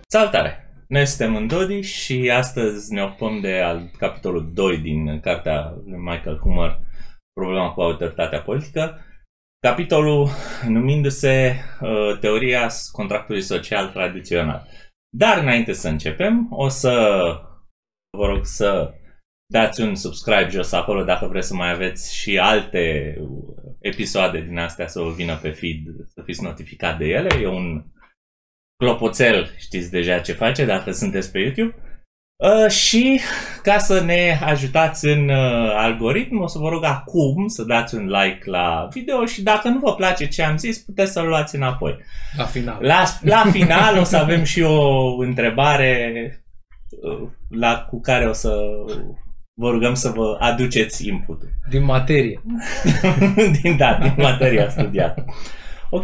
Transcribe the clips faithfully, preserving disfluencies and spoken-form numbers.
Salutare! Noi suntem în Dodi și astăzi ne ocupăm de al, capitolul doi din cartea lui Michael Hummer, Problema cu autoritatea politică. Capitolul numindu-se uh, Teoria contractului social tradițional. Dar înainte să începem, o să vă rog să dați un subscribe jos acolo dacă vreți să mai aveți și alte episoade din astea să vă vină pe feed, să fiți notificat de ele. E un clopoțel, știți deja ce face dacă sunteți pe YouTube. Uh, și ca să ne ajutați în uh, algoritm, o să vă rog acum să dați un like la video și dacă nu vă place ce am zis, puteți să-l luați înapoi. La final. La, la final o să avem și o întrebare uh, la, cu care o să vă rugăm să vă aduceți input-ul. Din materie. din, da, din materia studiată. Ok.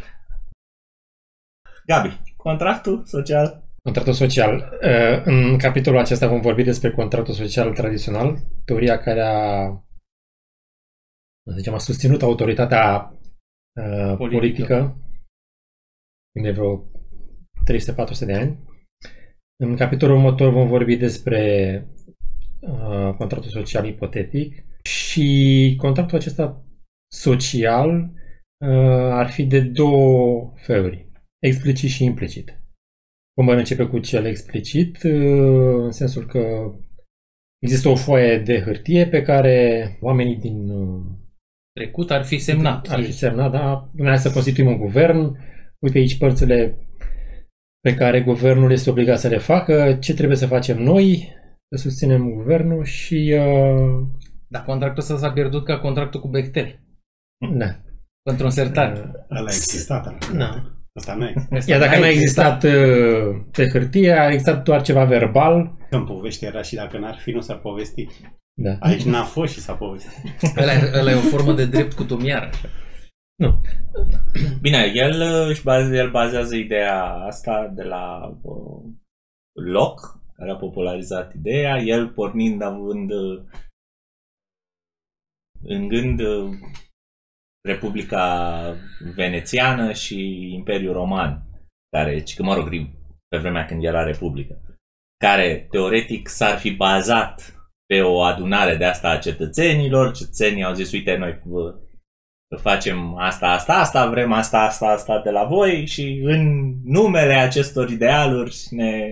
Gabi, contractul social? Contractul social. În capitolul acesta vom vorbi despre contractul social tradițional, teoria care a, să zicem, a susținut autoritatea uh, politică. politică de vreo trei sute patru sute de ani. În capitolul următor vom vorbi despre uh, contractul social ipotetic și contractul acesta social uh, ar fi de două feluri, explicit și implicit. Vom începe cu cel explicit, în sensul că există o foaie de hârtie pe care oamenii din trecut ar fi semnat. Ar fi semnat, da. Noi să constituim un guvern. Uite aici părțile pe care guvernul este obligat să le facă, ce trebuie să facem noi, să susținem guvernul și... Uh... Dar contractul ăsta s-a pierdut ca contractul cu Bechtel. Da. Pentru un sertar. Ăla a existat. Da. Asta nu există. Iar dacă n-a existat pe hârtie, a existat doar ceva verbal. În poveste era și dacă n-ar fi, nu s-ar povesti. Da. Aici n-a fost și s-a povestit. Ăla, ăla e o formă de drept cu tumiar. Nu. Bine, el, își baze, el bazează ideea asta de la uh, Locke, care a popularizat ideea, el pornind având uh, în gând uh, Republica Venețiană și Imperiul Roman, care, mă rog, pe vremea când era Republică, care teoretic s-ar fi bazat pe o adunare de asta a cetățenilor. Cetățenii au zis, uite, noi facem asta, asta, asta, vrem asta, asta, asta de la voi și în numele acestor idealuri ne,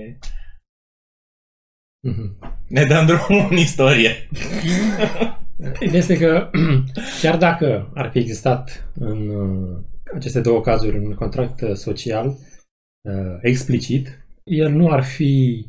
mm-hmm. ne dăm drumul în istorie. Este că chiar dacă ar fi existat în aceste două cazuri un contract social explicit, el nu ar fi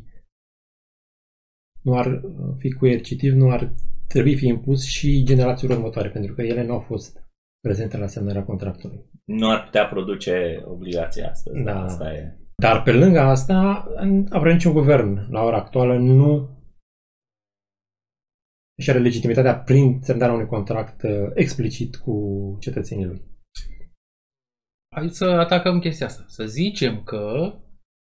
nu ar fi coercitiv, nu ar trebui fi impus și generațiilor următoare, pentru că ele nu au fost prezente la semnarea contractului. Nu ar putea produce obligația asta. Da. Asta e. Dar pe lângă asta, aproape niciun guvern la ora actuală nu și are legitimitatea prin semnarea unui contract explicit cu cetățenii lui. Hai să atacăm chestia asta. Să zicem că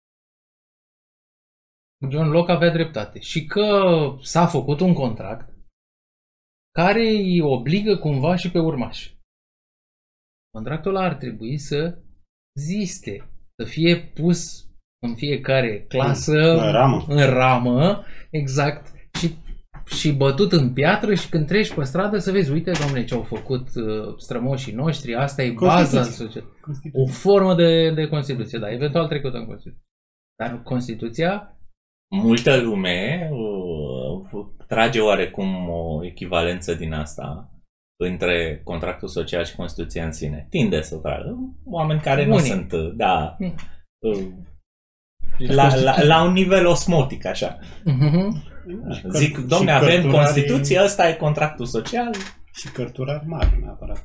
John Locke avea dreptate și că s-a făcut un contract care îi obligă cumva și pe urmași. Contractul ăla ar trebui să existe, să fie pus în fiecare clasă, în ramă, în ramă exact, și și bătut în piatră și când treci pe stradă să vezi, uite, domnule, ce au făcut uh, strămoșii noștri, asta e baza în societate. O formă de, de Constituție, da, eventual trecută în Constituție. Dar Constituția... Multă lume uh, trage oarecum o echivalență din asta între contractul social și Constituția în sine. Tinde să tragă. Oameni care Unii. nu sunt, da... Uh, La, la, la un nivel osmotic, așa. Uh-huh. Zic, domne, avem Constituție, ăsta e contractul social. Și cărturari mari, neapărat.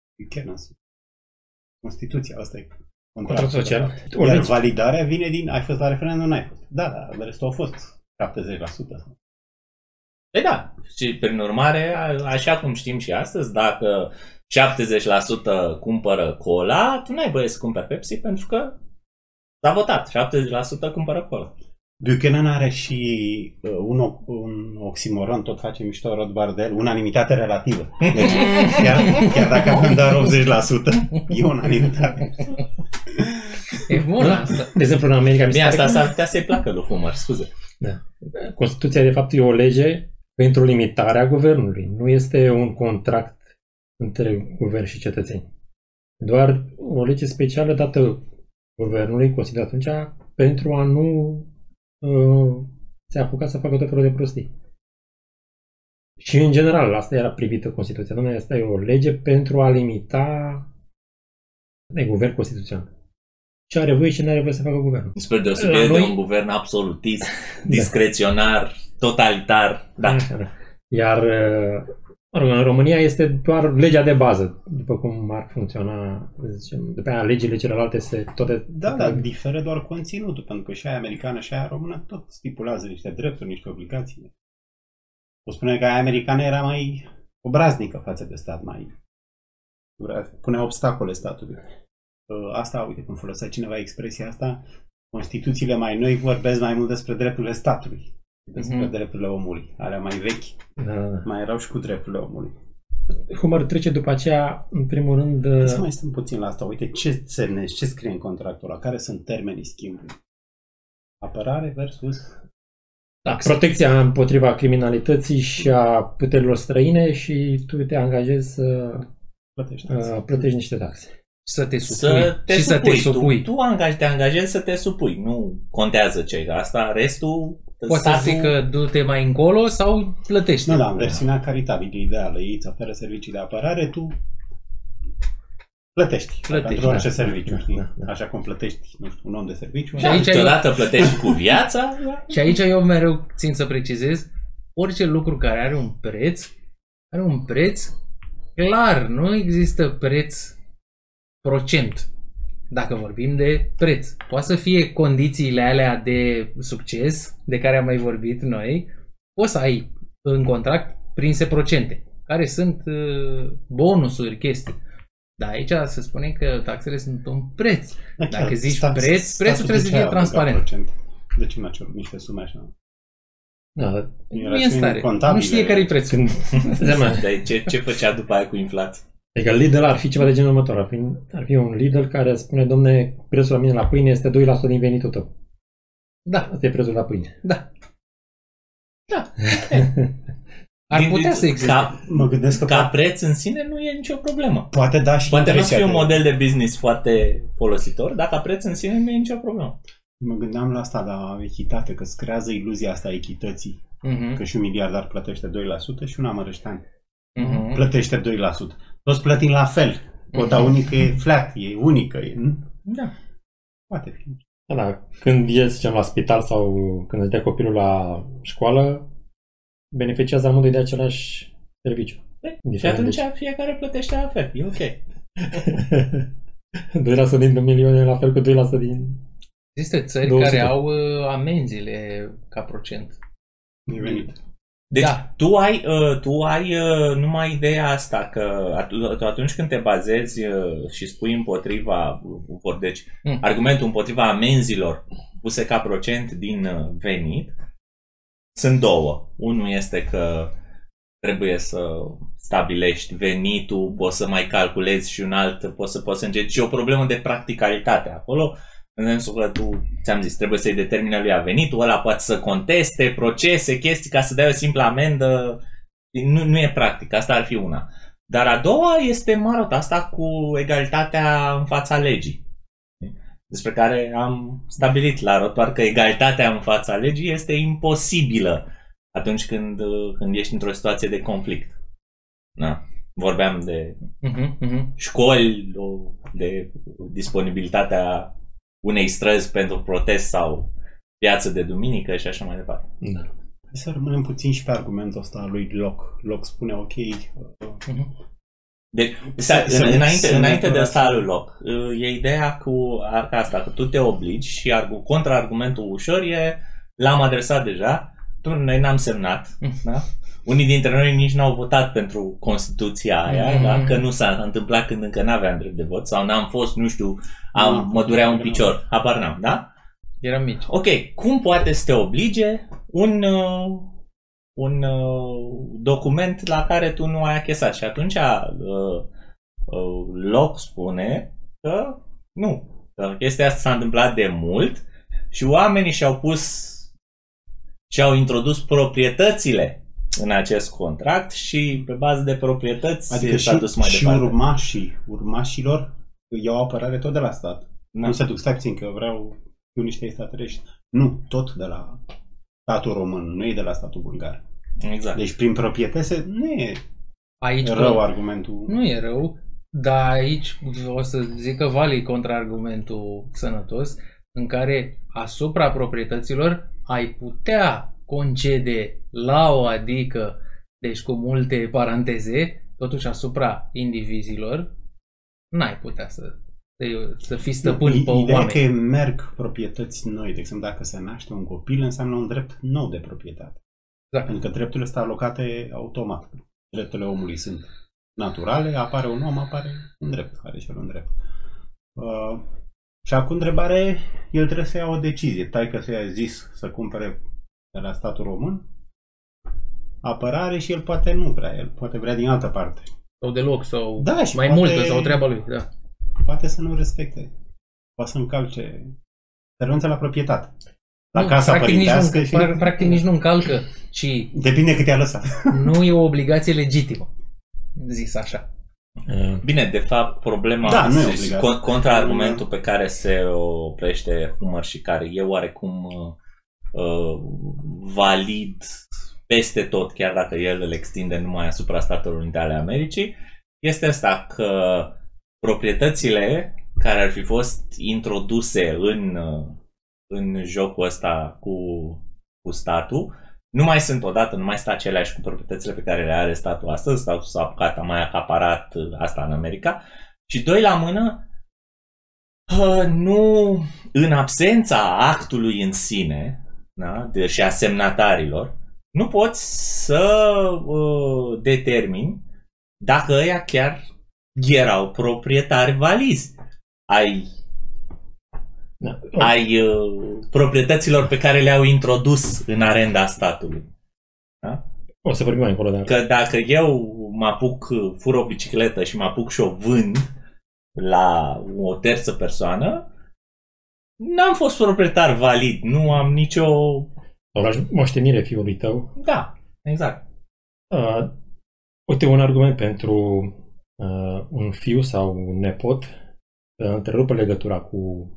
Constituția, ăsta e contractul social. Iar validarea vine din, ai fost la referendum, n-ai fost. Da, da, restul au fost șaptezeci la sută. Păi da, și prin urmare, așa cum știm și astăzi, dacă șaptezeci la sută cumpără cola, tu n-ai voie să cumperi Pepsi pentru că s-a votat, șaptezeci la sută cumpără cola. Buchanan are și uh, un, un oximoron, tot face mișto Rod Bardel, unanimitate relativă. Deci, chiar, chiar dacă avem doar optzeci la sută, e unanimitate. E bun asta. De exemplu, în America... mi se Bine, pare asta că- s-ar putea să-i placă lui Humor, scuze. Da. Constituția, de fapt, e o lege pentru limitarea guvernului. Nu este un contract între guvern și cetățeni. Doar o lege specială dată guvernului, consider atunci, pentru a nu uh, se apuca să facă tot felul de prostii. Și, în general, asta era privită Constituția. Dom'le, asta e o lege pentru a limita de guvern constituțional. Ce are voie și nu are voie să facă guvernul. Spre deosebire La noi- de un guvern absolutist, discreționar, totalitar. Da. Așa, da. Iar uh, mă rog, în România este doar legea de bază, după cum ar funcționa, să zicem, după aia legile celelalte se toate... Da, da, diferă doar conținutul, pentru că și aia americană și aia română tot stipulează niște drepturi, niște obligații. O spune că aia americană era mai obraznică față de stat, mai punea obstacole statului. Asta, uite, când folosea cineva expresia asta, Constituțiile mai noi vorbesc mai mult despre drepturile statului, despre mm-hmm. drepturile omului. Alea mai vechi, Da, da, da. mai erau și cu drepturile omului. Humor trece după aceea, în primul rând... Hai să mai stăm puțin la asta. Uite, ce semnești, ce scrie în contractul ăla? Care sunt termenii schimbului? Apărare versus... Da, protecția împotriva criminalității și a puterilor străine și tu te angajezi să Plătești. uh, plătești niște taxe. Să te supui. Să te și supui. să te supui. Tu, tu angaj, te angajezi să te supui. Nu contează ce e asta. Restul... Poți să zic că du-te mai încolo sau plătești. Nu, da, în versiunea caritabilă ideală. Ei îți oferă servicii de apărare, tu plătești. Plătești, pentru orice da, serviciu, da, știi? da, da. Așa cum plătești, nu știu, un om de serviciu. Și aici Câteodată plătești cu viața. Și aici eu mereu țin să precizez, orice lucru care are un preț, are un preț clar, nu există preț procent. Dacă vorbim de preț. Poate să fie condițiile alea de succes de care am mai vorbit noi, poți să ai în contract prinse procente, care sunt uh, bonusuri, chestii. Dar aici se spune că taxele sunt un preț. Da, Dacă chiar, zici stat- preț, statul prețul de trebuie ce să fie a băgat transparent. procente? De ce nu a cerut niște sume așa? Da, Nu e în stare. Nu știe care e prețul. când... Seama, De ce, ce făcea după aia cu inflație? adică Lidl ar fi ceva de genul următor. Ar fi, ar fi un Lidl care spune, domne, prețul la mine la pâine este doi la sută din venitul tău. Da, Asta e prețul la pâine. da. Da. Ar Din- putea din- să existe. Ca, Mă gândesc că ca poate, preț în sine nu e nicio problemă. poate da și Poate nu impresia fi un de- model de business foarte folositor, dar ca preț în sine nu e nicio problemă. Mă gândeam la asta, la echitate, că îți creează iluzia asta a echității. Mhm, Că și un miliardar plătește doi la sută și un amărăștean mhm. plătește doi la sută. Toți plătim la fel. Cota Mhm. unică e flat, e unică. E, nu? Da. Poate fi. Da, da. Când e, să zicem, la spital sau când îți dai copilul la școală, beneficiază amândoi de același serviciu. Și Indiferent atunci de fiecare plătește la fel. E ok. ce. doi la sută din milion e la fel cu doi la sută din... Există țări două sute. care au uh, amenziile ca procent. E venit. Deci Da. tu ai, uh, tu ai uh, numai ideea asta că at- atunci când te bazezi uh, și spui împotriva, uh, deci Mm. argumentul împotriva amenzilor puse ca procent din uh, venit, sunt două. Unul este că trebuie să stabilești venitul, poți să mai calculezi și un alt, poți să poți să încerci. Și o problemă de practicalitate acolo, în sensul că tu, ți-am zis, trebuie să-i determine lui a venitul, ăla poate să conteste procese, chestii, ca să dai o simplă amendă. Nu, nu e practic, asta ar fi una. Dar a doua este, mă rog, asta cu egalitatea în fața legii, despre care am stabilit la rotoar că egalitatea în fața legii este imposibilă atunci când, când ești într-o situație de conflict. Da. Vorbeam de Mhm, mhm. școli, de disponibilitatea unei străzi pentru protest sau piață de duminică și așa mai departe. Da. Hai să rămânem puțin și pe argumentul ăsta al lui Locke. Locke spune, ok, Mhm. Deci, Să- să, să- înainte, să- înainte de să- asta lui Locke, e ideea cu asta, că tu te obligi și argu, contraargumentul ușor e, l-am adresat deja, tu, noi n-am semnat, da? Unii dintre noi nici n-au votat pentru Constituția aia, Mm-hmm. da? Că nu s-a întâmplat când încă n-aveam drept de vot sau n-am fost, nu știu, am, Nu, mă durea un nu. picior, habar n-am, da? Eram mici. Ok, cum poate să te oblige un, uh, un uh, document la care tu nu ai achesat? Și atunci uh, uh, Locke spune că nu, Că chestia asta s-a întâmplat de mult și oamenii și-au pus și-au introdus proprietățile în acest contract și pe bază de proprietăți adică s-a dus mai și departe. urmașii urmașilor iau apărare tot de la stat. Da. Nu se duc, stai puțin, că vreau eu niște extraterestri. Nu, tot de la statul român, nu e de la statul bulgar. Exact. Deci prin proprietăți nu e Aici rău că- argumentul. Nu e rău, dar aici o să zic că valid contraargumentul sănătos, în care asupra proprietăților ai putea concede la o adică, deci cu multe paranteze, totuși asupra indivizilor, n-ai putea să, să fii stăpân pe Ideea e oameni. că merg proprietăți noi. De exemplu, dacă se naște un copil, înseamnă un drept nou de proprietate. Da. Pentru că drepturile sunt alocate automat. Drepturile omului sunt naturale, apare un om, apare un drept, are și el un drept. Uh, și acum întrebare, el trebuie să ia o decizie. Taică să-i a zis să cumpere de la statul român apărare și el poate nu vrea, el poate vrea din altă parte. Sau deloc, sau Da, și mai poate- multă, sau treaba lui. Da. Poate să nu respecte. Poate să încalce. Să renunțe la proprietate. La Nu, casa practic nici, părintească nu, și... pra- practic nici nu încalcă, ci Depinde cât i-a lăsat. nu e o obligație legitimă, zis așa. Uh, Bine, de fapt, problema, Da, nu e și- obligat. con- contraargumentul pe care se oprește Hummer și care e oarecum uh, uh, valid peste tot, chiar dacă el îl extinde numai asupra Statelor Unite ale Americii, este asta că proprietățile care ar fi fost introduse în, uh, în jocul ăsta cu, cu statul nu mai sunt odată, nu mai sunt aceleași cu proprietățile pe care le are statul astăzi. Statul s-a apucat, a mai acaparat asta în America. Și doi la mână, nu în absența actului în sine, da, de, și a semnatarilor, nu poți să uh, determini dacă ăia chiar erau proprietari valizi ai da. ai uh, proprietăților pe care le-au introdus în arenda statului. Da? O să vorbim mai încolo, dar... Că dacă eu mă apuc, fur o bicicletă și mă apuc și o vând la o terță persoană, n-am fost proprietar valid, nu am nicio... Sau la moștenire fiului tău. Da, exact. Uh, uite, un argument pentru uh, un fiu sau un nepot să întrerupă legătura cu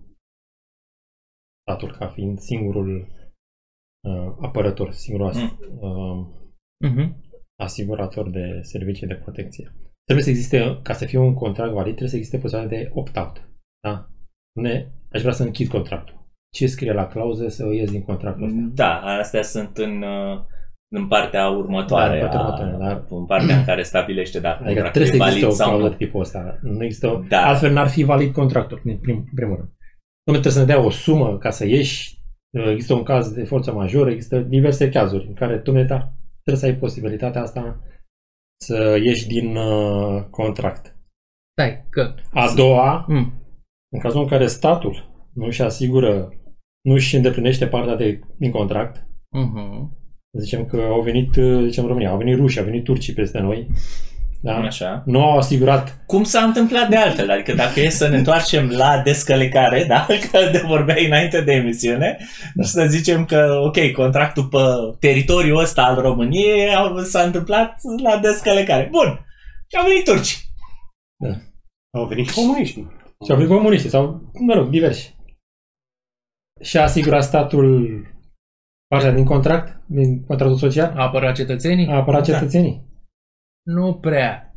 statul ca fiind singurul uh, apărător, singurul as- Mm. uh, Uh-huh. asigurator de servicii de protecție. Trebuie să existe, ca să fie un contract valid, trebuie să existe posibilitatea de opt-out. Da? Ne, aș vrea să închid contractul. Ce scrie la clauză să ies din contractul ăsta? Da, astea sunt în, uh, în partea următoare, Da, în partea a- următoare, dar- în partea în care stabilește dacă Adică contractul trebuie e să existe valid o sau clauză nu. de tipul ăsta. Nu există o... Da. Altfel n-ar fi valid contractul, în prim, primul rând. Nu trebuie să ne dea o sumă ca să ieși. Există un caz de forță majoră, există diverse cazuri în care tu ne da, trebuie să ai posibilitatea asta să ieși din uh, contract. Stai, că... A doua, Mm. în cazul în care statul nu își asigură, nu își îndeplinește partea de, din contract, Uh-huh. zicem că au venit, zicem România, au venit rușii, au venit turcii peste noi, da? Așa. Nu au asigurat. Cum s-a întâmplat de altfel, adică dacă e să ne întoarcem la descălecare, da, că de vorbeai înainte de emisiune, da. Și să zicem că, ok, contractul pe teritoriul ăsta al României s-a întâmplat la descălecare. Bun, și au venit turci. Da. Au venit și comuniștii. Și au venit comuniștii sau, mă rog, diversi. Și a asigurat statul partea din contract, din contractul social, Apăra cetățenii? a apărat cetățenii. Nu prea.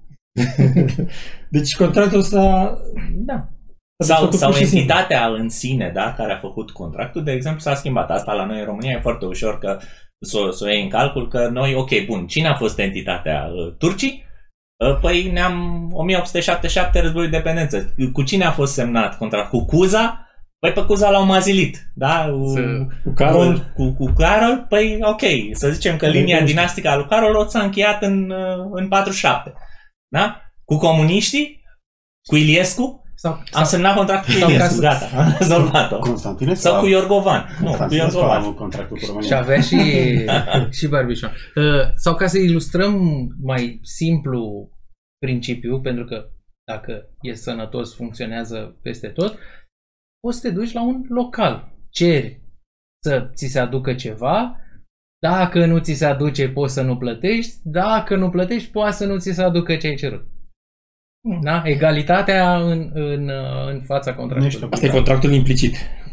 Deci contractul s-a... Da. s-a Sau, făcut sau pur și simplu. entitatea în sine, da, care a făcut contractul, de exemplu, s-a schimbat. Asta la noi în România e foarte ușor că să, să o iei în calcul că noi, ok, bun, cine a fost entitatea? Turcii? Păi ne-am o mie opt sute șaptezeci și șapte războiul de independență. Cu cine a fost semnat contract? Cu Cuza? Păi pe Cuza l-au mazilit, da? Să- Cu Carol, Cu, cu Carol? Păi ok, să zicem că linia dinastică a lui Carol o s-a încheiat în, în patruzeci și șapte. Da? Cu comuniștii? Cu Iliescu? Sau, Am sau, semnat contractul cu sau ca Iliescu, să- gata, am rezolvat-o. Constantinescu Sau a- cu Iorgovan. Nu, cu Constantinescu a Iorgovan. avut contractul cu și România. avea și, și Barbișon. Uh, sau ca să ilustrăm mai simplu principiul, pentru că dacă e sănătos, funcționează peste tot, poți să te duci la un local. Ceri să ți se aducă ceva, dacă nu ți se aduce, poți să nu plătești, dacă nu plătești, poate să nu ți se aducă ce ai cerut. Da? Egalitatea în, în, în fața contractului. Asta e contractul implicit.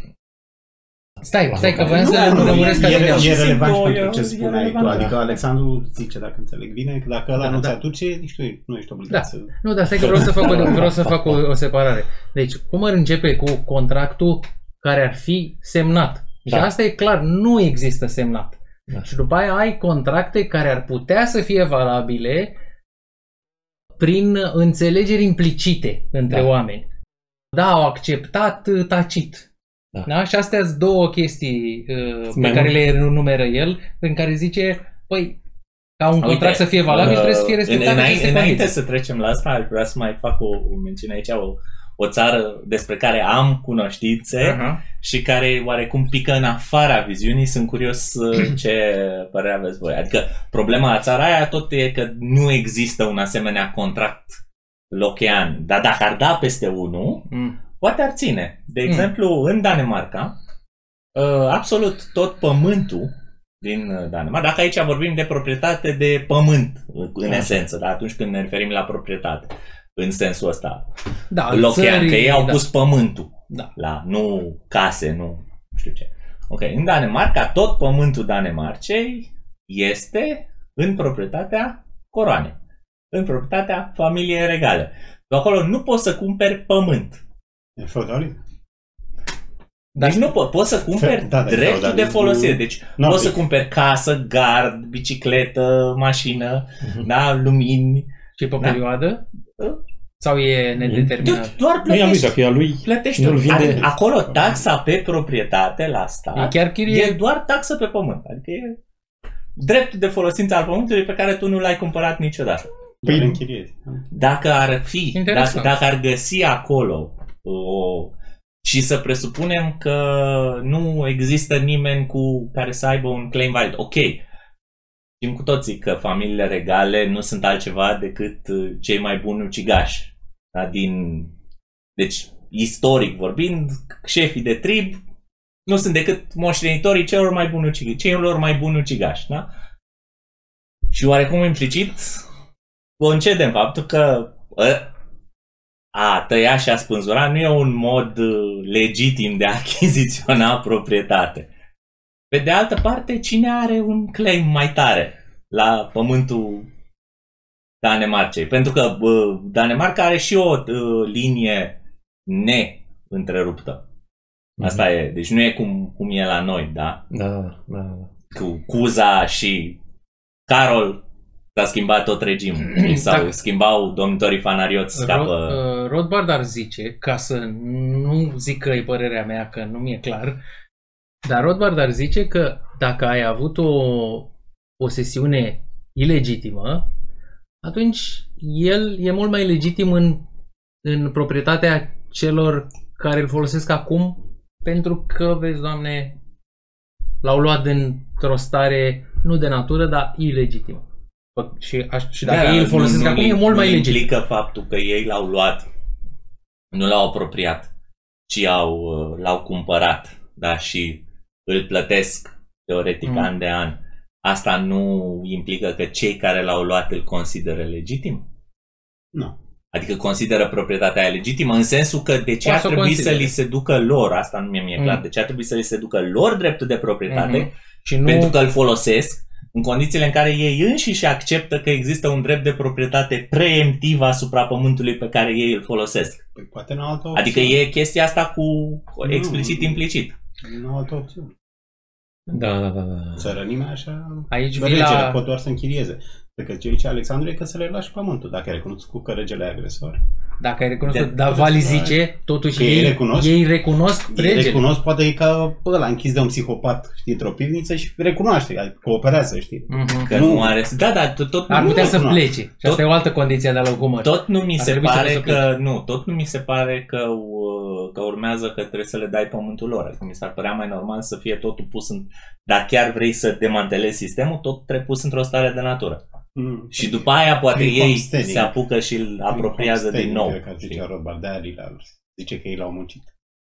Stai, stai că voiam să nu rămuresc ca e, din e relevant și eu- pentru ce e spuneai tu. relevant, Adică da. Alexandru zice, dacă înțeleg bine, că dacă ăla Da, nu-ți da. aduce, nici tu nu ești obligat Da. să... Nu, dar stai că vreau să fac o, vreau să fac o, o separare. Deci, cum ar începe cu contractul care ar fi semnat? Da. Și asta e clar, nu există semnat. Da. Și după aia ai contracte care ar putea să fie valabile prin înțelegeri implicite între Da. oameni. Da, au acceptat uh, tacit. Da. Da? Și astea sunt două chestii uh, pe Mai care mult. le enumeră el, în care zice, păi, ca un contract Uite, să fie valabil, uh, trebuie să fie respectate înainte, aceste înainte condiții. să trecem la asta, aș vrea să mai fac o, o mențiune aici, o, o țară despre care am cunoștințe Aha. și care oarecum pică în afara viziunii. Sunt curios uh, ce părere aveți voi. Adică problema la țara aia tot e că nu există un asemenea contract lochean, dar dacă ar da peste unul, Mm. poate ar ține. De exemplu, în Danemarca, uh, absolut tot pământul din uh, Danemarca, dacă aici vorbim de proprietate de pământ, în Da. esență, da? Atunci când ne referim la proprietate, în sensul ăsta, Da, în lochean, țări- că ei au da. pus pământul, Da. la, nu case, nu știu ce. Ok, în Danemarca, tot pământul Danemarcei este în proprietatea coroanei, în proprietatea familiei regale. De acolo nu poți să cumperi pământ. E feudalism. Dar Deci nu po- poți să cumperi Da, da, dreptul de feudalismul folosire. Deci nordic. poți să cumperi casă, gard, bicicletă, mașină, Mhm. da, lumini. Și pe Da. perioadă? Da. Sau e nedeterminat? Doar Nu i-am plătești. zis, dacă e a lui, Plătești. nu-l vinde. Adică acolo taxa pe proprietate la stat E chiar chirie? e doar taxă pe pământ. Adică e dreptul de folosință al pământului pe care tu nu l-ai cumpărat niciodată. Păi Păi- închiriezi. Dacă ar fi, dacă, Interesant. dacă ar găsi acolo o, și să presupunem că nu există nimeni cu care să aibă un claim valid. Ok, știm cu toții că familiile regale nu sunt altceva decât uh, cei mai buni ucigași. Da? Din, deci, istoric vorbind, șefii de trib nu sunt decât moștenitorii celor mai buni ucigași, celor mai buni ucigași. Da? Și oarecum implicit concedem faptul că ă, a tăia și a spânzura nu e un mod uh, legitim de a achiziționa proprietate. Pe de altă parte, cine are un claim mai tare la pământul Danemarcei? Pentru că uh, Danemarca are și o uh, linie neîntreruptă. Asta e. Deci nu e cum, cum e la noi, da? Da, da, da, da. Cu Cuza și Carol s-a schimbat tot regimul. Sau Dacă- schimbau domnitorii fanarioți, scapă... Ro- uh, Rothbard ar zice, ca să nu zic că e părerea mea, că nu mi-e clar, dar Rothbard ar zice că dacă ai avut o posesiune ilegitimă, atunci el e mult mai legitim în, în proprietatea celor care îl folosesc acum, pentru că, vezi, Doamne, l-au luat într-o stare nu de natură, dar ilegitimă. Și, aș- și dacă ei îl folosesc nu, acum, nu, e mult mai nu legitim. implică faptul că ei l-au luat, nu l-au apropiat, ci au, uh, l-au cumpărat, da, și îl plătesc teoretic Mm. an de an. Asta nu implică că cei care l-au luat îl consideră legitim? Nu. Adică consideră proprietatea aia legitimă în sensul că de ce Poate ar să o trebui să considere. li se ducă lor, asta nu mi-e clar, Mm. de ce ar trebui să li se ducă lor dreptul de proprietate, Mhm. Și nu... pentru că îl folosesc, în condițiile în care ei înșiși acceptă că există un drept de proprietate preemptiv asupra pământului pe care ei îl folosesc. Păi poate nu altă opțiune. Adică e chestia asta cu explicit, Nu. implicit. Nu altă opțiune. Da, da, da, da. Țărănimea așa... Aici vii Regele la... pot doar să închirieze. Pentru că ce zice Alexandru e că să le lași pământul. Dacă ai recunoscut că regele e agresor. Dacă ai recunoscut, De- dar Vali zice, totuși Că ei, ei recunosc? ei recunosc Ei regele. recunosc, poate e ca ăla închis de un psihopat, știi, într-o pivniță și recunoaște, cooperează, știi. Mhm. Că Nu. nu are... Da, da, tot, tot Ar nu, putea să recunosc. plece. Și asta e o altă condiție de a lua cu măr. tot nu mi Ar se trebui să pare poți să că nu, tot nu mi se pare că uh, că urmează că trebuie să le dai pământul lor. Adică mi s-ar părea mai normal să fie totul pus în... Dacă chiar vrei să demantelezi sistemul, tot trebuie pus într-o stare de natură. Mm. Și după aia poate Prin ei homesteading. se apucă și îl apropiază din nou. Cred că zice Rothbard, de-aia li l-au- zice că ei l-au muncit.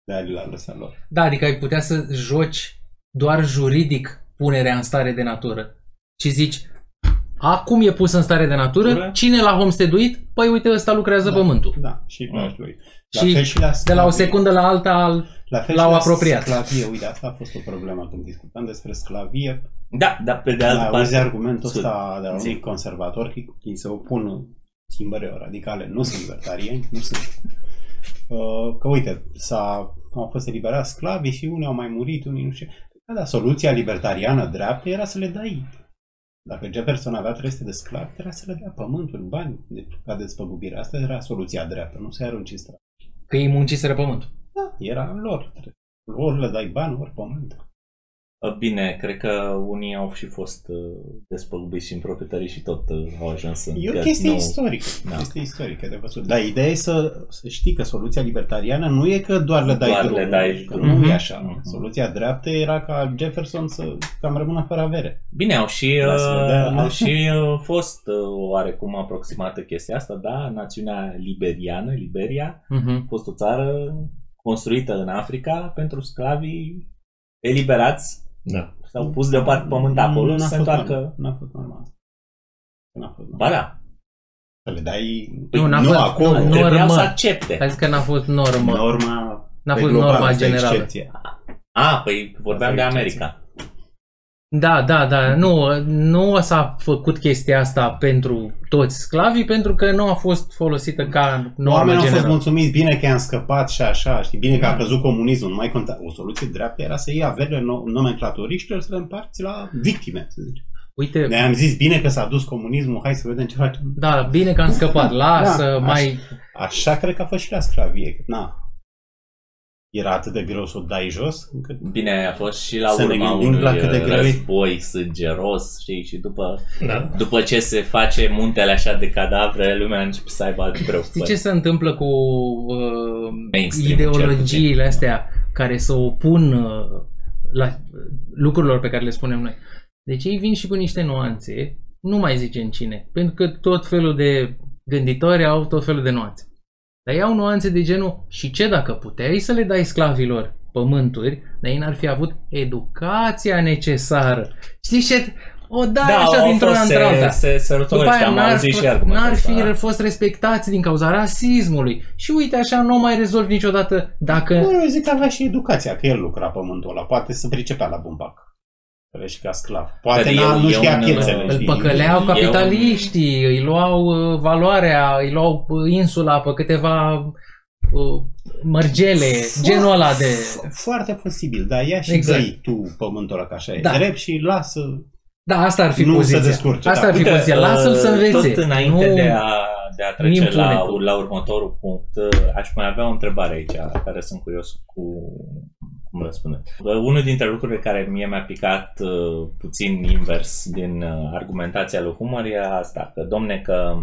De-aia le-a lăsat lor. Da, adică ai putea să joci doar juridic punerea în stare de natură. Și zici, acum e pus în stare de natură, Natură? cine l-a homesteaduit? Păi uite, ăsta lucrează Da. pământul. Da, și pe Mm. lui. La Și fel și la de la sclavie. o secundă la alta La fel l-au și la apropiat. Sclavie, uite, asta a fost o problemă când discutam despre sclavie. Da, dar pe de altă Da, parte... auzi argumentul Scuze. ăsta de la unui conservator că ei se opun schimbărilor radicale, nu sunt libertarieni, nu sunt. Uh, Că uite, s-a, au fost eliberați sclavii și unii au mai murit, unii nu știu. Da, da, soluția libertariană dreaptă era să le dai. Dacă Jefferson avea trei sute de sclavi, era să le dea pământuri, bani, deci, ca despăgubire. Asta era soluția dreaptă, nu să-i arunci în stradă. că ei munciseră pământul. Da, era lor. Ori le dai bani, ori pământ. Bine, cred că unii au și fost uh, despăgubiți și în proprietării și tot uh, au ajuns în... E o că chestie nu- istorică. Da. Chestie istorică de văzut. Dar ideea e să, să știi că soluția libertariană nu e că doar le dai Doar le drumul. dai Că drumul. nu e Mhm. așa. Mhm. Soluția dreaptă era ca Jefferson să cam rămână fără avere. Bine, au și, Da, să vedea, uh, da. au și uh, fost uh, oarecum aproximată chestia asta, da? Națiunea liberiană, Liberia, Uh-huh. a fost o țară construită în Africa pentru sclavii eliberați. Da. S-au pus deoparte pământ acolo N-a să se fost întoarcă... normal. N-a fost normal. N-a fost normal. Ba da, Să le dai... Nu, n-a nu fost- acum. nu, trebuiau normă. să accepte. Ai zis că n-a fost normă. Norma... N-a pe fost global, norma asta e generală. excepție. A, păi vorbeam Asta de e America. Da, da, da. Nu, nu s-a făcut chestia asta pentru toți sclavii, pentru că nu a fost folosită ca normă Oamenii au fost generală. mulțumiți, bine că i-am scăpat și așa, știi, bine că Da. a căzut comunismul, nu mai conta. O soluție dreaptă era să iei averile no- nomenclaturiștilor să le împarți la victime, să zici. Uite, Ne-am zis, bine că s-a dus comunismul, hai să vedem ce facem. da, bine că am scăpat. Lasă, Da, mai... Așa cred că a fost și la sclavie, că na, era atât de greu să o dai jos, încât Bine, a fost și la Să ne urma gândim unui la cât de greu e. război sângeros, știi, și după, Da. după ce se face muntele așa de cadavre, lumea începe să aibă alte Știi preocupări. ce se întâmplă cu uh, Mainstream, cel ideologiile puțin. astea care se opun uh, la lucrurilor pe care le spunem noi? Deci ei vin și cu niște nuanțe, nu mai zicem cine, pentru că tot felul de gânditori au tot felul de nuanțe. Dar iau nuanțe de genul, și ce dacă puteai să le dai sclavilor pământuri, dar ei n-ar fi avut educația necesară. Știi ce? O dai Da, așa au dintr-una fost, într-alta. se, se, se După rotolește, aia am n-ar, auzit și f- argumentul n-ar fi ăsta, da. fost respectați din cauza rasismului. Și uite așa nu o mai rezolvi niciodată dacă... nu, eu zic că avea și educația, că el lucra pământul ăla, poate să pricepea la bumbac. Și ca sclav. Poate Dar n-a, eu- nu eu știa un- piețele. Îl știi? păcăleau Eu- capitaliștii, îi luau uh, valoarea, îi luau uh, insula pe câteva uh, mărgele, genul ăla de... Foarte posibil, dar ia și Exact. dă tu pământul ăla, că așa e Da. drept și lasă. Da, asta ar fi Nu se poziția. descurce, Asta da. ar fi Uite, poziția. Lasă-l să uh, învețe. Tot înainte Nu- de a, de a trece impune la, tu. la următorul punct, uh, aș mai avea o întrebare aici, la care sunt curios cu cum răspunde. Uh, Unul dintre lucrurile care mie mi-a picat uh, puțin invers din uh, argumentația lui Humor e asta, că domne că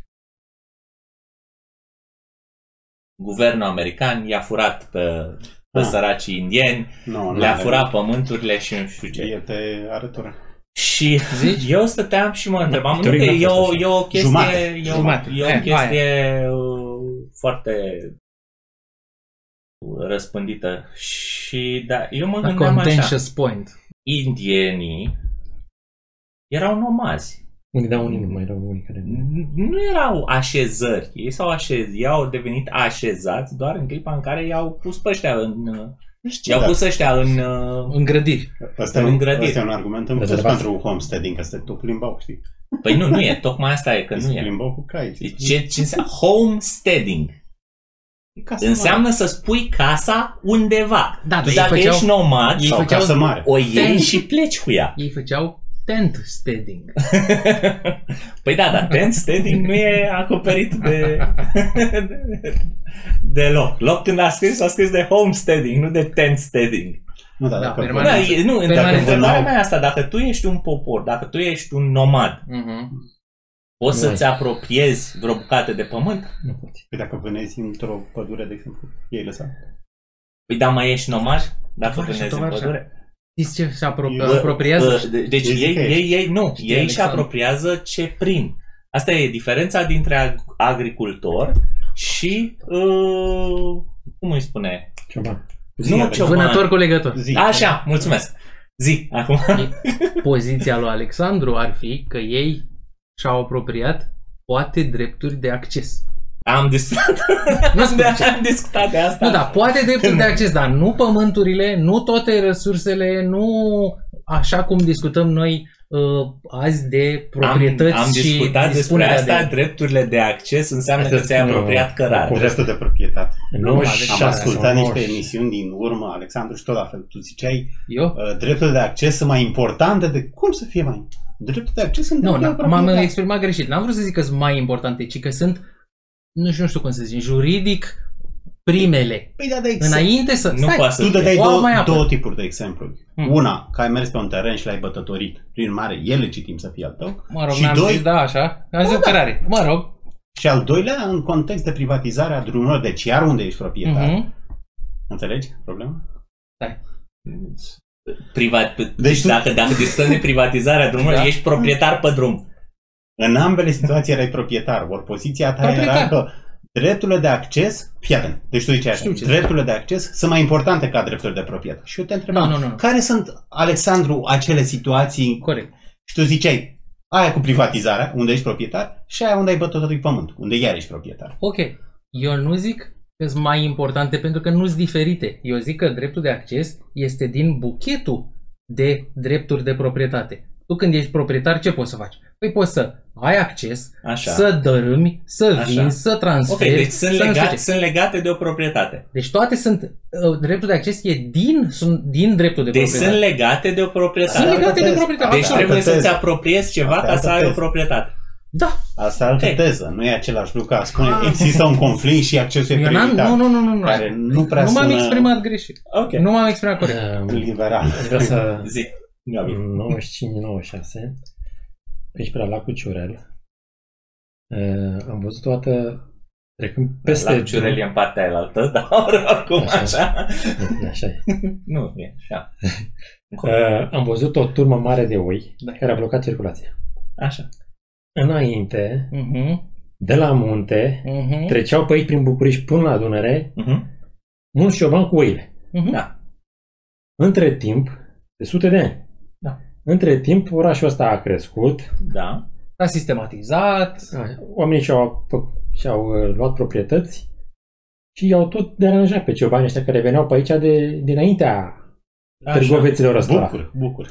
guvernul american i-a furat pe, pe Ah. săracii indieni, Nu, le-a n-are- furat pământurile și nu știu ce. E pe arătură. Și Zici? eu stăteam și mă întrebam, nu, că teoria n-a e, fost o, așa. e o chestie, Jumate. e o, Jumate. e o Eh, chestie uh, foarte răspândită. Și da, eu mă A gândeam așa, contentious point. indienii erau nomazi. Unii da, unii nu mai erau unii care... Nu erau așezări. Ei s-au așez, ei au devenit așezați doar în clipa în care i-au pus pe ăștia în... Nu știu, I-au da. pus ăștia în... uh, Îngrădiri. Asta e, în un, grădini. asta e un argument în plus Rezervație. pentru homesteading, că se tot plimbau, știi? Păi nu, nu e. Tocmai asta e, că Se nu e. plimbau cu cai. știi? Ce, ce înseamnă homesteading? E casă Înseamnă mare. să spui casa undeva. Da, Tu dar ei dacă făceau- ești nomad, ei Sau făceau- casă mare. o iei Tent. și pleci cu ea. Ei făceau tent steading. Păi da, dar tent steading nu e acoperit de de loc. Loc când a scris, a scris de homesteading, nu de tent steading. Nu, da, Da, dacă permanent. Da, vă- e, nu, Permanent. dacă întrebarea Vânau- mea e asta, dacă tu ești un popor, dacă tu ești un nomad, Mhm. poți Nu să-ți ai. apropiezi vreo bucată de pământ? Nu poți. Păi dacă vânezi într-o pădure, de exemplu, ei lăsat. Păi da, mai ești nomad dacă Tovarășa, vânezi în tovarășa. pădure? Știți ce se apro- Eu- apropiază? Uh, de- Deci Ei zic ei, că ei, ei, nu, Știi, ei se Alexandru. apropiază ce prind. Asta e diferența dintre ag- agricultor și, uh, cum îi spune, Cioban. Nu cioban. Vânător cu legător. Zi. Așa, mulțumesc. Zi, acum. Poziția lui Alexandru ar fi că ei și-au apropiat poate drepturi de acces. Am discutat. Nu de, am discutat de asta. Nu, da, poate drepturi de acces, dar nu pământurile, nu toate resursele, nu așa cum discutăm noi uh, azi de proprietăți am, am și discutat despre asta, de... drepturile de acces înseamnă Asta că ți-ai nu- apropiat cărare. Povestea de proprietate. nouăzeci și Am șase ascultat sau niște nouăzeci. emisiuni din urmă, Alexandru, și tot la fel. Tu ziceai, Eu? uh, drepturile de acces sunt mai importante de... Cum să fie mai? Drepturile de acces sunt Nu, drepturile de nu, m-am proprietate. exprimat greșit. N-am vrut să zic că sunt mai importante, ci că sunt, nu știu, nu știu cum să zic, juridic primele. Păi da, de exemplu. Înainte să... Nu Stai, poate să Tu dădeai O două, mai apă. două tipuri de exemplu. Hmm. Una, că ai mers pe un teren și l-ai bătătorit. Prin mare, e legitim să fie al tău. Mă rog, și n-am doi, zis, da, așa. Am zis da. o cărare. Mă rog. Și al doilea, în context de privatizare a drumurilor, deci iar unde ești proprietar. Mhm. Înțelegi problema? Privat, Deci deci tu- dacă, dacă discutăm de privatizarea drumului, Da. ești proprietar pe drum. În ambele situații erai proprietar. Ori poziția ta Proprietar. era că drepturile de acces, fii atent, deci tu ziceai Știu așa, ce drepturile de acces sunt mai importante ca drepturile de proprietate. Și eu te întrebam, Nu, nu, nu. care sunt, Alexandru, acele situații, Corect. și tu ziceai, aia cu privatizarea, unde ești proprietar, și aia unde ai bătătorit pământ, unde iar ești proprietar. Ok. Eu nu zic că sunt mai importante pentru că nu sunt diferite. Eu zic că dreptul de acces este din buchetul de drepturi de proprietate. Tu când ești proprietar, ce poți să faci? Păi poți să ai acces, Așa. să dărâmi, să Așa. vinzi, să Ok, transferi. deci sunt, să nu știu legate, ce. sunt legate de o proprietate. Deci toate sunt, uh, dreptul de acces e din, sunt din dreptul de Deci proprietate. sunt legate de o proprietate. Sunt legate de Teză. proprietate. Deci Asta trebuie altă să-ți teză. apropiezi ceva Asta ca altă să ai o teză. proprietate. Da. Asta e altă Ok. teză, nu e același lucru ca spune există un conflict și accesul e Eu n-am, prioritar, nu, nu, nu, nu, nu. care nu prea nu m-am sună exprimat greșit. Ok. Nu m-am exprimat corect. Um, liberal. Vreau să... Zi. Gabi. nouăzeci și cinci nouăzeci și șase, aici pe la lacul Ciurel, uh, am văzut toată trecând peste... La Ciurel e în partea aia altă, dar oricum Așa. așa. Așa e. Nu, e așa. Uh, am văzut o turmă mare de oi Da. care a blocat circulația. Așa. Înainte, Mhm, de la munte, mhm, treceau pe aici prin București până la Dunăre, Mhm. mulți ciobani cu oile. mhm. Da. Între timp, de sute de ani. Da. Între timp, orașul ăsta a crescut, Da. S-a sistematizat. a, oamenii și-au, fă- și-au uh, luat proprietăți și i-au tot deranjat pe ciobanii ăștia care veneau pe aici de, dinaintea Așa. târgoveților ăstora. Bucur, bucur.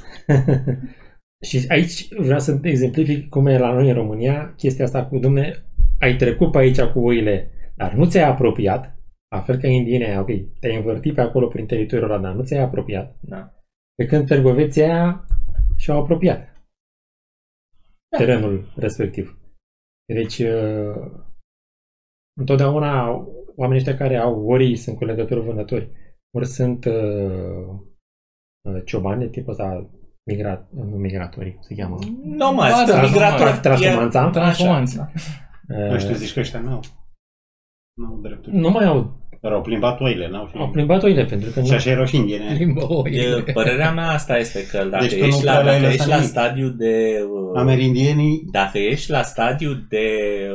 Și aici vreau să exemplific cum e la noi în România chestia asta cu, domne, ai trecut pe aici cu oile, dar nu ți-ai apropiat, la fel ca indienii, ok, te-ai învârtit pe acolo prin teritoriul ăla, dar nu ți-ai apropiat, Da. pe când târgoveții aia și-au apropiat terenul respectiv. Deci, uh, întotdeauna oamenii ăștia care au ori sunt culegători vânători, ori sunt uh, uh, ciobani de tipul ăsta migrat, nu migratorii, cum se cheamă. Nomad, Da, da, migrator. nomad. Transformanța. Transformanți. Uh, Nu știu, zici că ăștia n-au. N-au drepturi. nu mai au, Dar au plimbat oile, n-au fi. au plimbat oile pentru că Și nu, așa erau și indiene. Limbă oile. E, părerea mea asta este că dacă Deci tu nu ești, prea la, le-ai dacă lăsat ești la nimic. stadiu de... uh, Amerindienii, Dacă ești la stadiu de...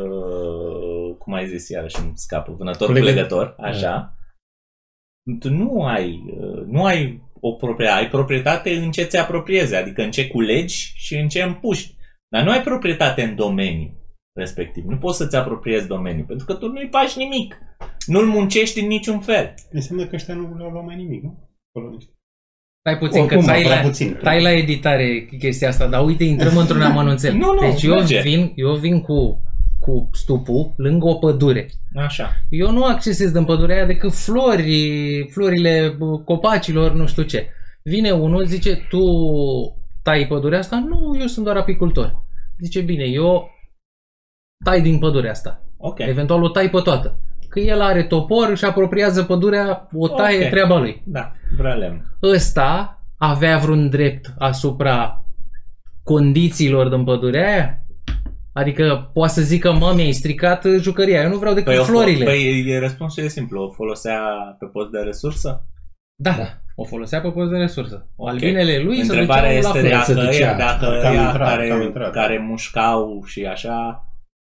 uh, cum ai zis iarăși îmi scapă, vânător Culegă- culegător, așa, tu nu ai, uh, nu ai o proprietate, ai proprietate în ce ți apropiezi, adică în ce culegi și în ce împuști. Dar nu ai proprietate în domeniu respectiv. Nu poți să-ți apropiezi domeniul, pentru că tu nu-i faci nimic. Nu-l muncești în niciun fel. înseamnă că ăștia nu le-au luat mai nimic, nu? Coloniști. Stai puțin, că Oricum, tai prea la, puțin. tai la editare chestia asta, dar uite, intrăm într-un amănunțel. Nu, nu, deci eu merge. vin, eu vin cu, cu stupul lângă o pădure. Așa. Eu nu accesez din pădurea aia decât flori, florile bă, copacilor, nu știu ce. Vine unul, zice, tu tai pădurea asta? Nu, eu sunt doar apicultor. Zice, bine, eu tai din pădurea asta. Ok. Eventual o tai pe toată. Că el are topor, își apropiază pădurea, o taie, Ok. treaba lui. Da, vrea lemn. Ăsta avea vreun drept asupra condițiilor din pădurea aia? Adică poate să zică, mă, mi-ai stricat jucăria, eu nu vreau decât Păi, o, florile. păi e, răspunsul e simplu, o folosea pe post de resursă? Da, da, o folosea pe post de resursă. Ok. Albinele lui se Întrebarea duceau la este flori. se dacă, ducea. ea, dacă Cam ea intrat, care, cam intrat. care mușcau și așa,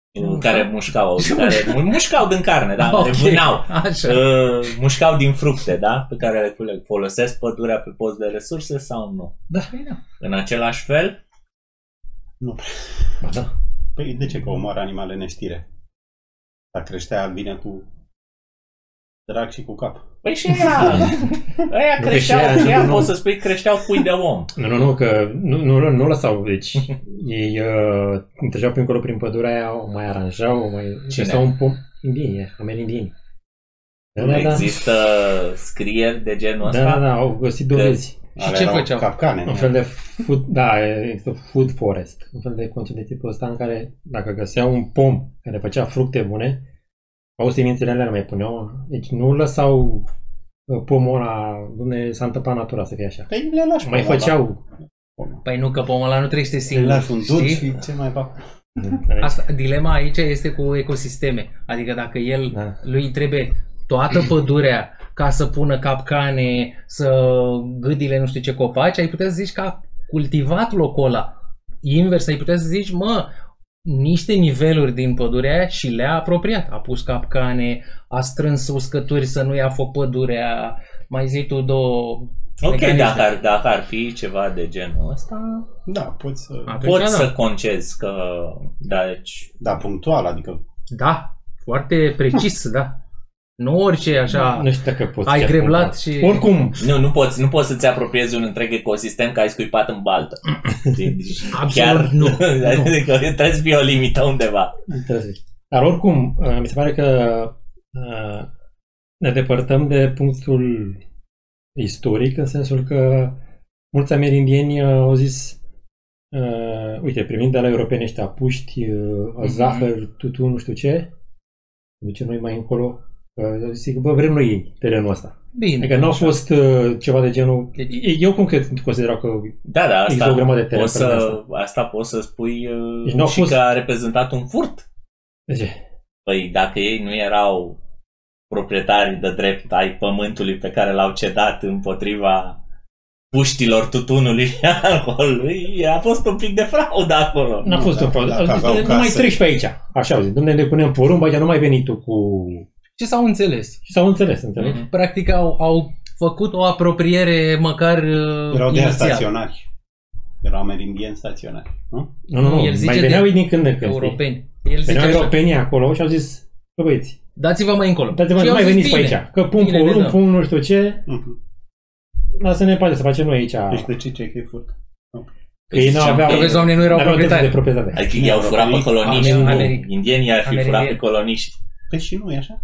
care mușcau, care mușcau din carne, da, okay. Le vânau, uh, mușcau din fructe, da, pe care le culeg. Folosesc pădurea pe post de resurse sau nu? Da. În același fel? Nu. Ba da. Păi de ce că omoară animale neștire? Dacă creștea albine cu drag și cu cap. Păi și ea, ăia creșteau, și ea, poți să spui, creșteau pui de om. Nu, nu, nu, că nu, nu, nu lăsau, deci ei uh, treceau prin acolo prin pădurea aia, o mai aranjau, o mai... Lăsau un pom... Indieni, oameni indieni. Da, nu da, există da. scrieri de genul ăsta? Da, da, da, au găsit dovezi. Și ce făceau? Capcane. Un fel de food, da, există food forest, un fel de concept de tipul ăsta în care dacă găseau un pom care făcea fructe bune, au semințele alea, le mai puneau, deci nu lăsau pomul ăla, unde s-a întâmplat natura să fie așa. Păi le lași mai făceau. Păi nu, că pomul ăla nu trăiește singur. Le lași un dulci și ce mai fac? Asta, dilema aici este cu ecosisteme. Adică dacă el, da. lui trebuie toată pădurea ca să pună capcane, să gâdile nu știu ce copaci, ai putea să zici că a cultivat locul ăla. Invers, ai putea să zici, mă, niște niveluri din pădurea aia și le-a apropiat. A pus capcane, a strâns uscături să nu ia foc pădurea, mai zi tu două ok, dacă ar, dacă ar fi ceva de genul ăsta, da, poți să, poți da. să concezi că, da, deci... Da, punctual, adică... Da, foarte precis, da. Nu orice așa, nu știu dacă poți ai greblat și... Oricum. Nu, nu poți, nu poți să-ți apropiezi un întreg ecosistem că ai scuipat în baltă. Deci, absolut chiar, nu. Adică trebuie să fie o limită undeva. Dar oricum, mi se pare că ne depărtăm de punctul istoric, în sensul că mulți amerindieni au zis uh, uite, primind de la europeni ăștia puști, uh, zahăr, tutun, nu știu ce, ducem noi mai încolo, uh, zic, bă, vrem noi ei terenul ăsta. Bine. Adică nu a fost uh, ceva de genul... Eu cum că considerau că da, da, asta, o grămadă de teren poți să, asta. asta poți să spui uh, deci și fost... că a reprezentat un furt. De ce? Păi dacă ei nu erau proprietarii de drept ai pământului pe care l-au cedat împotriva puștilor tutunului și alcoolului, a fost un pic de fraudă acolo. N-a fost un fraudă. Nu mai treci pe aici. Așa au zis. Dom'le, ne punem porumb, aici nu mai veni tu cu... Ce s-au înțeles? Și s-au înțeles, înțeleg? Mm-hmm. Practic au, au făcut o apropiere măcar uh, erau de staționari. Erau amerindieni staționari, nu? Nu, nu, nu. El mai veneau ei din când în când. Europeni. El veneau europenii acolo și au zis, bă băieți, dați-vă mai încolo. Dați-vă, nu mai veniți pe aici. Că pun porumb, pun nu știu ce. Uh-huh. Lasă-ne pace să facem noi aici. Deci de ce ce că e furt? Că ei nu aveau... Că vezi, oamenii nu erau proprietari. Adică ei au furat pe coloniști. Indienii ar fi furat pe coloniști. Păi și nu e așa?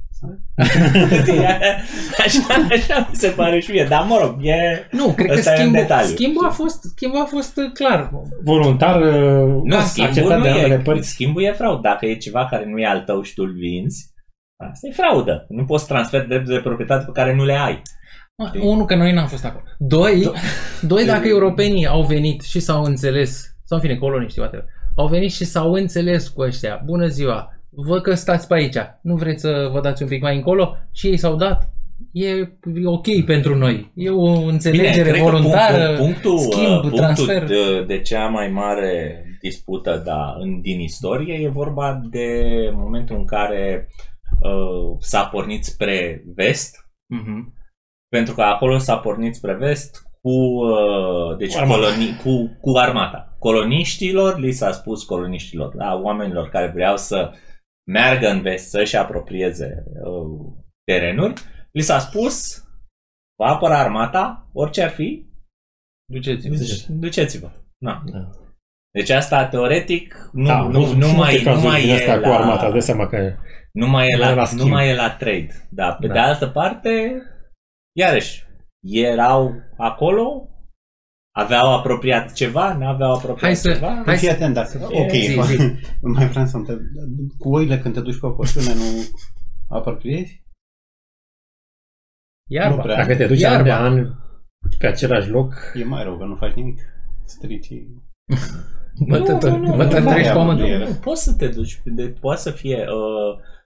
așa, așa mi se pare și mie, dar mă rog, e... Nu, cred că schimbul, schimbul, a fost, schimbul a fost clar. Voluntar, nu, schimbul, nu e, schimbul e fraudă. Dacă e ceva care nu e al tău și tu îl vinzi, asta e fraudă. Nu poți transferi drepturi de proprietate pe care nu le ai. Unul, că noi n-am fost acolo. Doi, Do- doi dacă europenii au venit și s-au înțeles, sau în fine, coloniști, whatever, au venit și s-au înțeles cu ăștia. Bună ziua! Văd că stați pe aici, nu vreți să vă dați un pic mai încolo? Și ei s-au dat, e ok pentru noi. E o înțelegere Bine, voluntară, punctul, schimb, punctul transfer. De, de cea mai mare dispută da, în, din istorie e vorba de momentul în care uh, s-a pornit spre vest, uh-huh. pentru că acolo s-a pornit spre vest cu, uh, deci armata. Coloni, cu, cu armata. Coloniștilor, li s-a spus coloniștilor, da, oamenilor care vreau să meargă în vest să-și apropieze uh, terenuri, li s-a spus, vă apără armata, orice ar fi, duceți-vă. Deci, duceți-vă. Na. Da. Deci asta, teoretic, nu, da, nu, nu, nu mai, nu mai e la... Cu armata, de seama că nu mai e la, la nu mai e la trade. Da, pe da. de altă parte, iarăși, erau acolo, aveau apropiat ceva, n-aveau apropiat hai să, ceva. Hai fii atent, dacă... Ok, zi, zi. Mai vreau să întreb. Cu oile când te duci pe o porțiune nu apropiezi? Iarba. Nu dacă te duci an de an pe același loc... E mai rău, că nu faci nimic. Strici. Bă, te treci pământul. Nu, poți să te duci, de, poate să fie... Uh,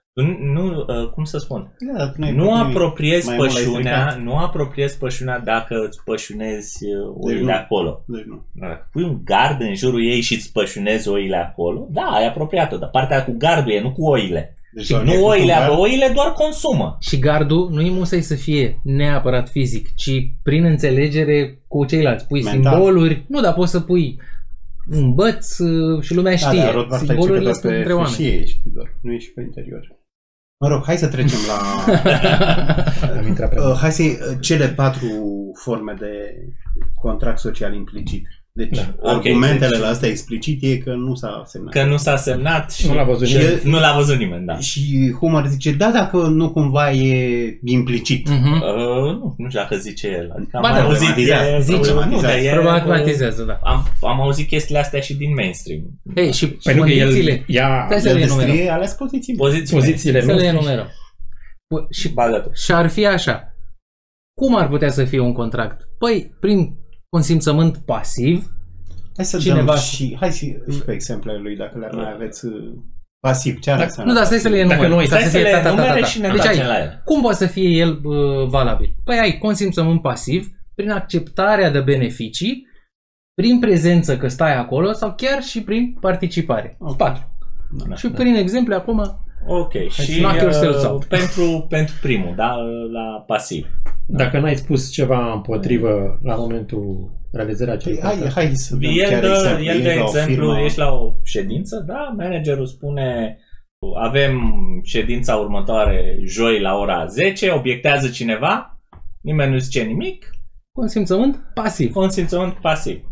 Nu, nu uh, cum să spun? Da, tu n-ai- Nu tu n-ai- apropiezi mai mult l-ai pășunea, stricat. nu apropiezi pășunea dacă îți pășunezi uh, Deci oile nu. acolo. Deci nu. Dacă pui un gard în jurul ei și îți pășunezi oile acolo, da, ai apropiat-o, dar partea cu gardul e, nu cu oile. Deci Și doar ne-ai nu pus un oile, gard. oile doar consumă. Și gardul nu e musai să fie neapărat fizic, ci prin înțelegere cu ceilalți. Pui Mental. simboluri, nu, dar poți să pui un băț uh, și lumea știe. Da, dar Rothbard stai Simbolurile cică sunt între pe oameni. fâșie, știi doar. Nu ești pe interior. Mă rog, hai să trecem la... Am intrat prea Uh, hai să cele patru forme de contract social implicit. Deci, Da. argumentele Ok, deci- la asta explicit e că nu s-a semnat. Că nu s-a semnat și Nu l-a văzut Și nimeni. el- nu l-a văzut nimeni, da. Și Humar zice, da, dacă nu cumva e implicit. Mhm. Uh, nu, nu știu dacă zice el. Adică am Ba da, auzit, problematizează, e, zice, nu, dar e, Problematizează, da. am, am auzit chestiile astea și din mainstream. Ei, și Păi nu că el condițiile. ia Stai să El le enumerăm. descrie ales poziții. Poziții pozițiile Să le noastre. enumerăm. Bă, Și, Bagă-te. și ar fi așa. Cum ar putea să fie un contract? Păi, prin consimțământ pasiv. Hai să Cineva- dăm și, hai și, și pe exemplele lui, dacă le mai aveți uh, pasiv. Ce are să Nu, dar stai să le enumeri. Dacă noi- ca Stai să să fie le ta, ta, ta, ta, enumere ta. și ne Deci întoarcem ai, la el. cum poate să fie el uh, valabil? Păi ai consimțământ pasiv prin acceptarea de beneficii, prin prezență că stai acolo sau chiar și prin participare. Ok. Patru. Da. Și prin exemplu acum, Ok, și knock yourselves uh, out. pentru, pentru primul, da, la pasiv. Dacă n-ai spus ceva împotrivă la momentul realizării acelui Păi, hai, contract, hai să dăm El chiar dă, exemplu. el de Ești la o exemplu, firmă- ești la o ședință, da, managerul spune avem ședința următoare joi la ora zece, obiectează cineva, nimeni nu zice nimic, consimțământ pasiv. consimțământ pasiv.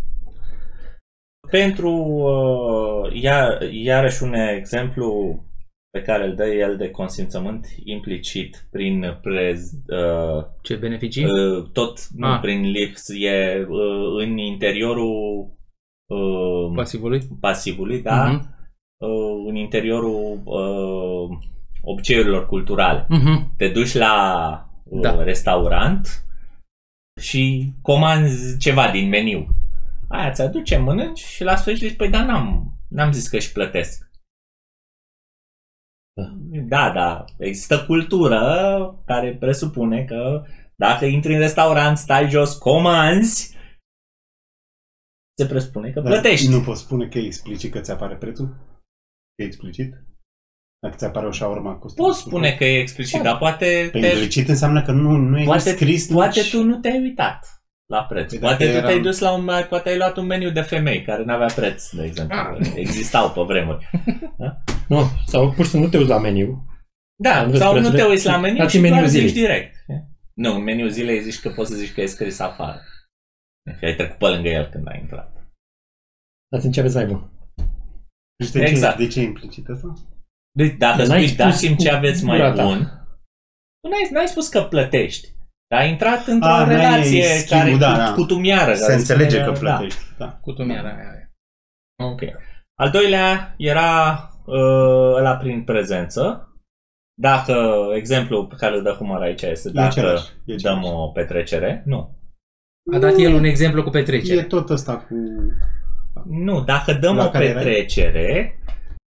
Pentru, uh, iar, iarăși un exemplu pe care îl dă el de consimțământ implicit prin prez, uh, Ce beneficii? uh, tot nu Ah. prin lips, e uh, în interiorul uh, Pasivului? pasivului, da, Mhm. uh, în interiorul uh, obiceiurilor culturale. Mhm. Te duci la uh, Da. restaurant și comanzi ceva din meniu. Aia ți aduce, mănânci și la sfârșit zici, păi da, n-am, n-am zis că își plătesc. Da, da, există cultură care presupune că dacă intri în restaurant, stai jos, comanzi, se presupune că Dar plătești. Nu poți spune că e explicit că ți apare prețul? Că e explicit? Dacă ți apare o shawarma cu Poți spune că e explicit, dar poate, Pe te, implicit înseamnă că nu, nu e poate, scris poate nici... tu nu te-ai uitat la preț. Păi Poate dacă tu te-ai eram- dus la un, poate ai luat un meniu de femei care nu avea preț, de exemplu. Ah. Existau pe vremuri. nu, sau pur și simplu nu te uiți la meniu. Da, Am văzut sau nu prețurile. te uiți la meniu Dați și meniul doar zici zilei. direct. Nu, în meniul zilei zici că poți să zici că e scris afară. Și ai trecut pe lângă el când ai intrat. Dați-mi ce aveți mai bun. Deci de, Exact. ce, de ce e implicit asta? Deci dacă N-ai spui spus dați-mi cu ce aveți mai gura ta. bun, tu n-ai, n-ai spus că plătești. Dar ai intrat într-o A, n-ai relație schimbul, care da, cu, da. cutumiară. Se care înțelege spune- că plătești. Da. Cu tumiara aia. Da. Ok. Al doilea era uh, ăla prin prezență. Dacă, exemplu pe care îl dă Humor aici este E dacă același, e dăm același. o petrecere, nu. A dat el un exemplu cu E petrecere. tot ăsta cu... Nu, dacă dăm La o care erai? petrecere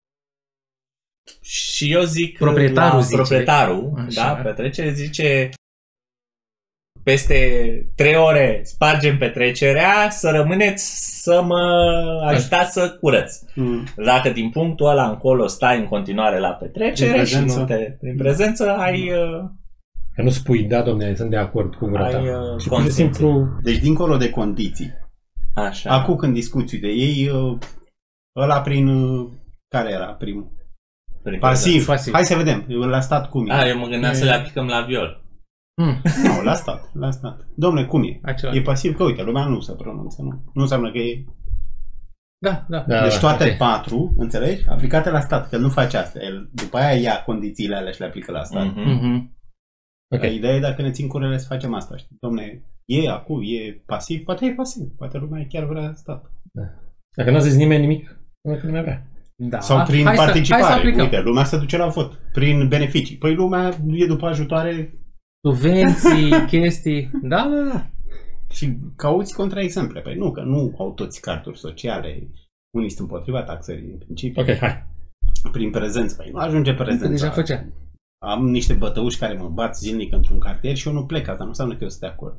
și eu zic Proprietarul la zice. proprietarul, Așa. da, petrecere zice peste trei ore spargem petrecerea, să rămâneți să mă ajutați să curăț. Mm. Dacă din punctul ăla încolo stai în continuare la petrecere Prin și prezență. nu te, prin prezență, ai, uh, Că nu spui, da, domne, sunt de acord cu gura ta. ai uh, Și pur și consimțit. simplu, Deci dincolo de condiții. Așa. Acum când discuți de ei, uh, ăla prin... uh, Care era primul? Prin Pasiv. Pasiv. Hai să vedem. La stat cum e? prezență. A, eu mă gândeam E- să le aplicăm la viol. Hmm. Nu, la stat. La stat. Dom'le, cum e? Acela. E pasiv că, uite, lumea nu se pronunță, nu? Nu înseamnă că e... Da, da. da, Deci da, toate ok. patru, înțelegi? Aplicate la stat, că nu face asta. El după aia ia condițiile alea și le aplică la stat. Mhm. Mhm. ok. Dar ideea e dacă ne țin curele să facem asta, știi? Dom'le, e acum, e pasiv, poate e pasiv. Poate lumea chiar vrea stat. Dacă n-a zis nimeni nimic, nu că nimeni vrea. Da. Sau prin hai participare. Să, hai să aplicăm. Uite, lumea se duce la vot. Prin beneficii. Păi lumea e după ajutoare Subvenții, chestii. Da, da, da. și cauți contraexemple. Păi nu, că nu au toți carturi sociale. Unii sunt împotriva taxării, în principiu. Ok, hai. Prin prezență. Păi nu ajunge prezența. Deja făcea. am niște bătăuși care mă bat zilnic într-un cartier și eu nu plec, asta nu înseamnă că eu sunt de acord.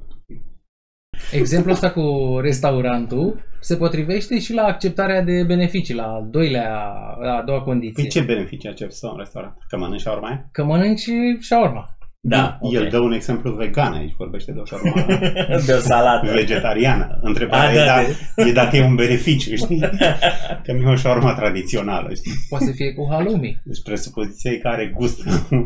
Exemplul ăsta cu restaurantul se potrivește și la acceptarea de beneficii, la al doilea, la a doua condiție. Păi ce beneficii accepți să un restaurant? Că mănânci shawarma? Că mănânci shawarma. Da, El okay. dă un exemplu vegan aici, vorbește de o shawarma de o salată vegetariană. Întrebarea A, e, da, da, de... e dacă e un beneficiu, știi? Că nu e o shawarma tradițională, știi? Poate să fie cu halloumi. Deci presupoziția e că are gust.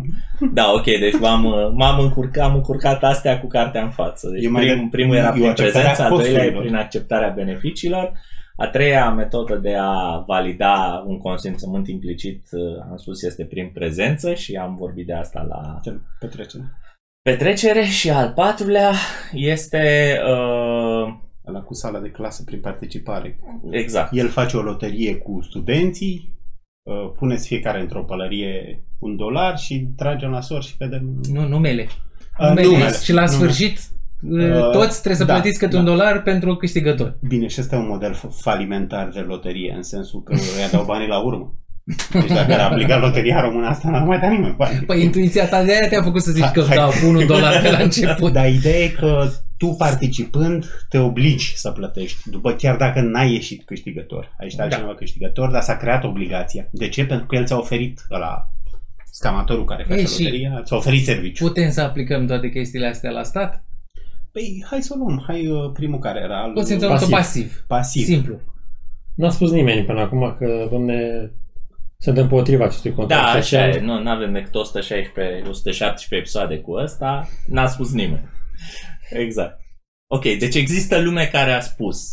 Da, ok, deci m-am, m-am încurcat, am încurcat astea cu cartea în față. Deci mai prim, de, primul era prin prezența, al doilea e costurilor. prin acceptarea beneficiilor. A treia metodă de a valida un consimțământ implicit, am spus, este prin prezență și am vorbit de asta la petrecere. petrecere. Și al patrulea este... Uh... Ăla cu sala de clasă prin participare. Exact. El face o loterie cu studenții, uh, puneți fiecare într-o pălărie un dolar și tragem la sor și vedem... Nu, numele. Uh, numele. numele. Și la sfârșit... Uh, toți trebuie să da, plătiți câte da. un dolar pentru câștigător. Bine, și ăsta e un model falimentar de loterie, în sensul că îi dau banii la urmă. Deci dacă ar aplica loteria română asta, nu mai da nimeni bani. Păi intuiția ta de aia te-a făcut să zici că hai. dau cu un dolar pe la început. Dar ideea e că tu participând te obligi să plătești, după chiar dacă n-ai ieșit câștigător. Ai ieșit altcineva da. câștigător, dar s-a creat obligația. De ce? Pentru că el ți-a oferit ăla, scamatorul care face Ei, loteria, ți-a oferit serviciu. Putem să aplicăm toate chestiile astea la stat? Păi hai să o luăm. Hai uh, primul care era. Consimțământul pasiv. Pasiv. Simplu. Nu a spus nimeni până acum că, domne, sunt împotriva acestui contract. Da, așa e. Nu avem decât o sută șaisprezece, o sută șaptesprezece episoade cu ăsta. N-a spus nimeni. Exact. Ok, deci există lume care a spus.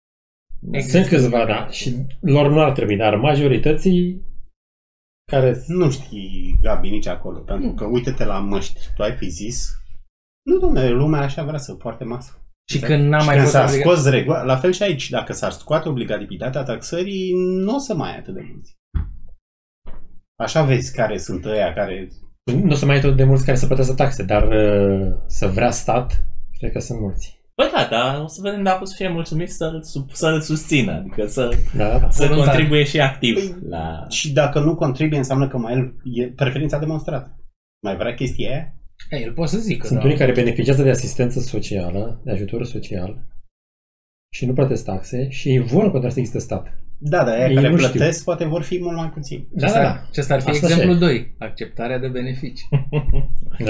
Există. Sunt câțiva, da. Și lor nu ar trebui, dar majorității care... Nu știi, Gabi, nici acolo. Pentru că uite-te la măști. Tu ai fi zis... Nu, domnule, lumea așa vrea să poarte masă. Și când n-a mai fost s-a obligat... scos regula, la fel și aici, dacă s-ar scoate obligativitatea taxării, nu o să mai ai atât de mulți. Așa vezi care sunt ăia care... Nu o să mai ai tot de mulți care să plătească taxe, dar să vrea stat, cred că sunt mulți. Păi da, dar o să vedem dacă o să fie mulțumit să-l, să-l susțină, adică să, da, da, da. să contribuie și activ. Păi, la... Și dacă nu contribuie, înseamnă că mai el e preferința demonstrată. Mai vrea chestia aia? Ei, el poate să zică, sunt da. unii care beneficiază de asistență socială, de ajutor social și nu plătesc taxe și ei vor că să existe stat. Da, dar aia ei care nu plătesc știu. poate vor fi mult mai puțini. Da, da, da. Acesta ar fi Asta exemplul doi. Acceptarea de beneficii. Da.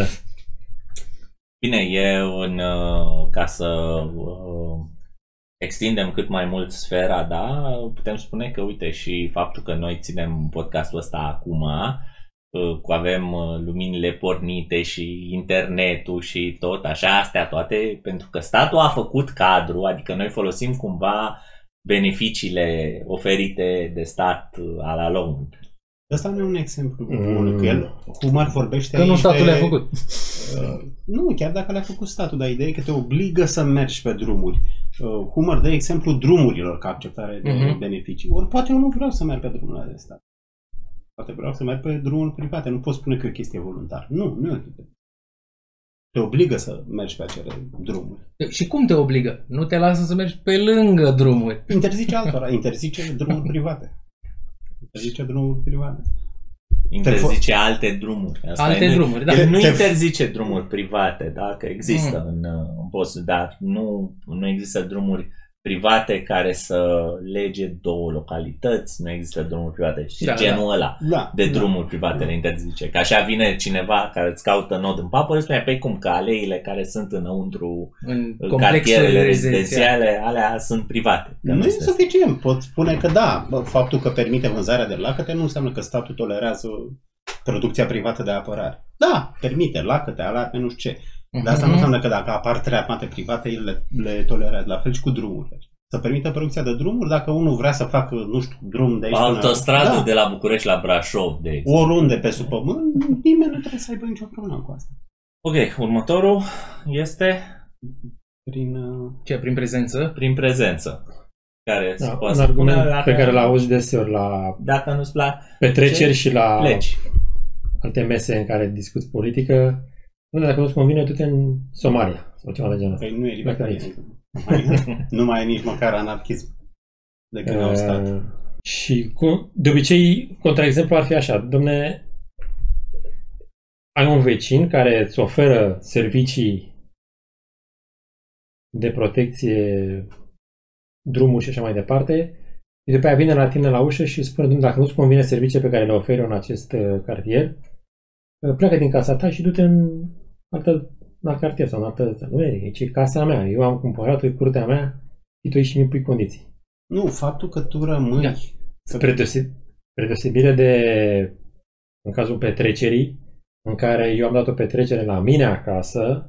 Bine, e un, uh, ca să uh, extindem cât mai mult sfera, da, putem spune că, uite, și faptul că noi ținem podcastul ăsta acum, uh, cu avem uh, luminile pornite și internetul și tot, așa, astea toate, pentru că statul a făcut cadru, adică noi folosim cumva beneficiile oferite de stat uh, a la loc. Ăsta nu e un exemplu bun, mm. că el, Humar vorbește că aici nu statul de, le-a făcut. Uh, nu, chiar dacă le-a făcut statul, dar ideea e că te obligă să mergi pe drumuri. Uh, Humar dă exemplu drumurilor ca acceptare de uh-huh. beneficii. Ori poate eu nu vreau să merg pe drumurile de stat. Poate vreau să merg pe drumuri private. Nu pot spune că e o chestie voluntară. Nu, nu e o chestie. Te obligă să mergi pe acele drumuri. Și cum te obligă? Nu te lasă să mergi pe lângă drumuri. Interzice altora. Interzice drumuri private. Interzice drumuri private. Interzice te alte drumuri. Asta alte e, drumuri, da. El nu te interzice drumuri private, da? Că există mm. în, în post, dar nu, nu există drumuri private care să lege două localități, nu există drumuri private și da, genul da. ăla da, de da, drumuri private da. le interzice. Că așa vine cineva care îți caută nod în papă și spune, păi cum, că aleile care sunt înăuntru în cartierele rezidențiale, alea sunt private. Nu e suficient. Pot spune că da, faptul că permite vânzarea de lacăte nu înseamnă că statul tolerează producția privată de apărare. Da, permite lacăte, alea, nu știu ce. Dar asta nu înseamnă că dacă apar trei armate private, el le, le tolerează, la fel și cu drumurile. Să permită producția de drumuri, dacă unul vrea să facă, nu știu, drum de aici autostradă până... da. de la București la Brașov, de exemplu. Oriunde pe sub pământ, nimeni nu trebuie să aibă nicio problemă cu asta. Ok, următorul este... Prin... Uh... Ce, prin prezență? Prin prezență. Care da, un argument spune, pe care l-auzi deseori la dacă nu-ți place petreceri și la pleci. Alte mese în care discuți politică. Nu, dacă nu-ți convine, du-te în Somalia sau ceva de genul ăsta. Păi nu e libertarianism. Nu mai e nici măcar anarhism. De când au stat. Uh, și cu, de obicei, contraexemplu ar fi așa. Dom'le, ai un vecin care îți oferă servicii de protecție, drumuri și așa mai departe, și după aia vine la tine la ușă și spune, dacă nu-ți convine servicii pe care le oferi în acest cartier, pleacă din casa ta și du-te în altă, în alt cartier sau în altă... Nu e, e casa mea, eu am cumpărat-o, e curtea mea și tu și mi pui condiții. Nu, faptul că tu rămâi... Da. Spre, deose- spre deosebire de, în cazul petrecerii, în care eu am dat o petrecere la mine acasă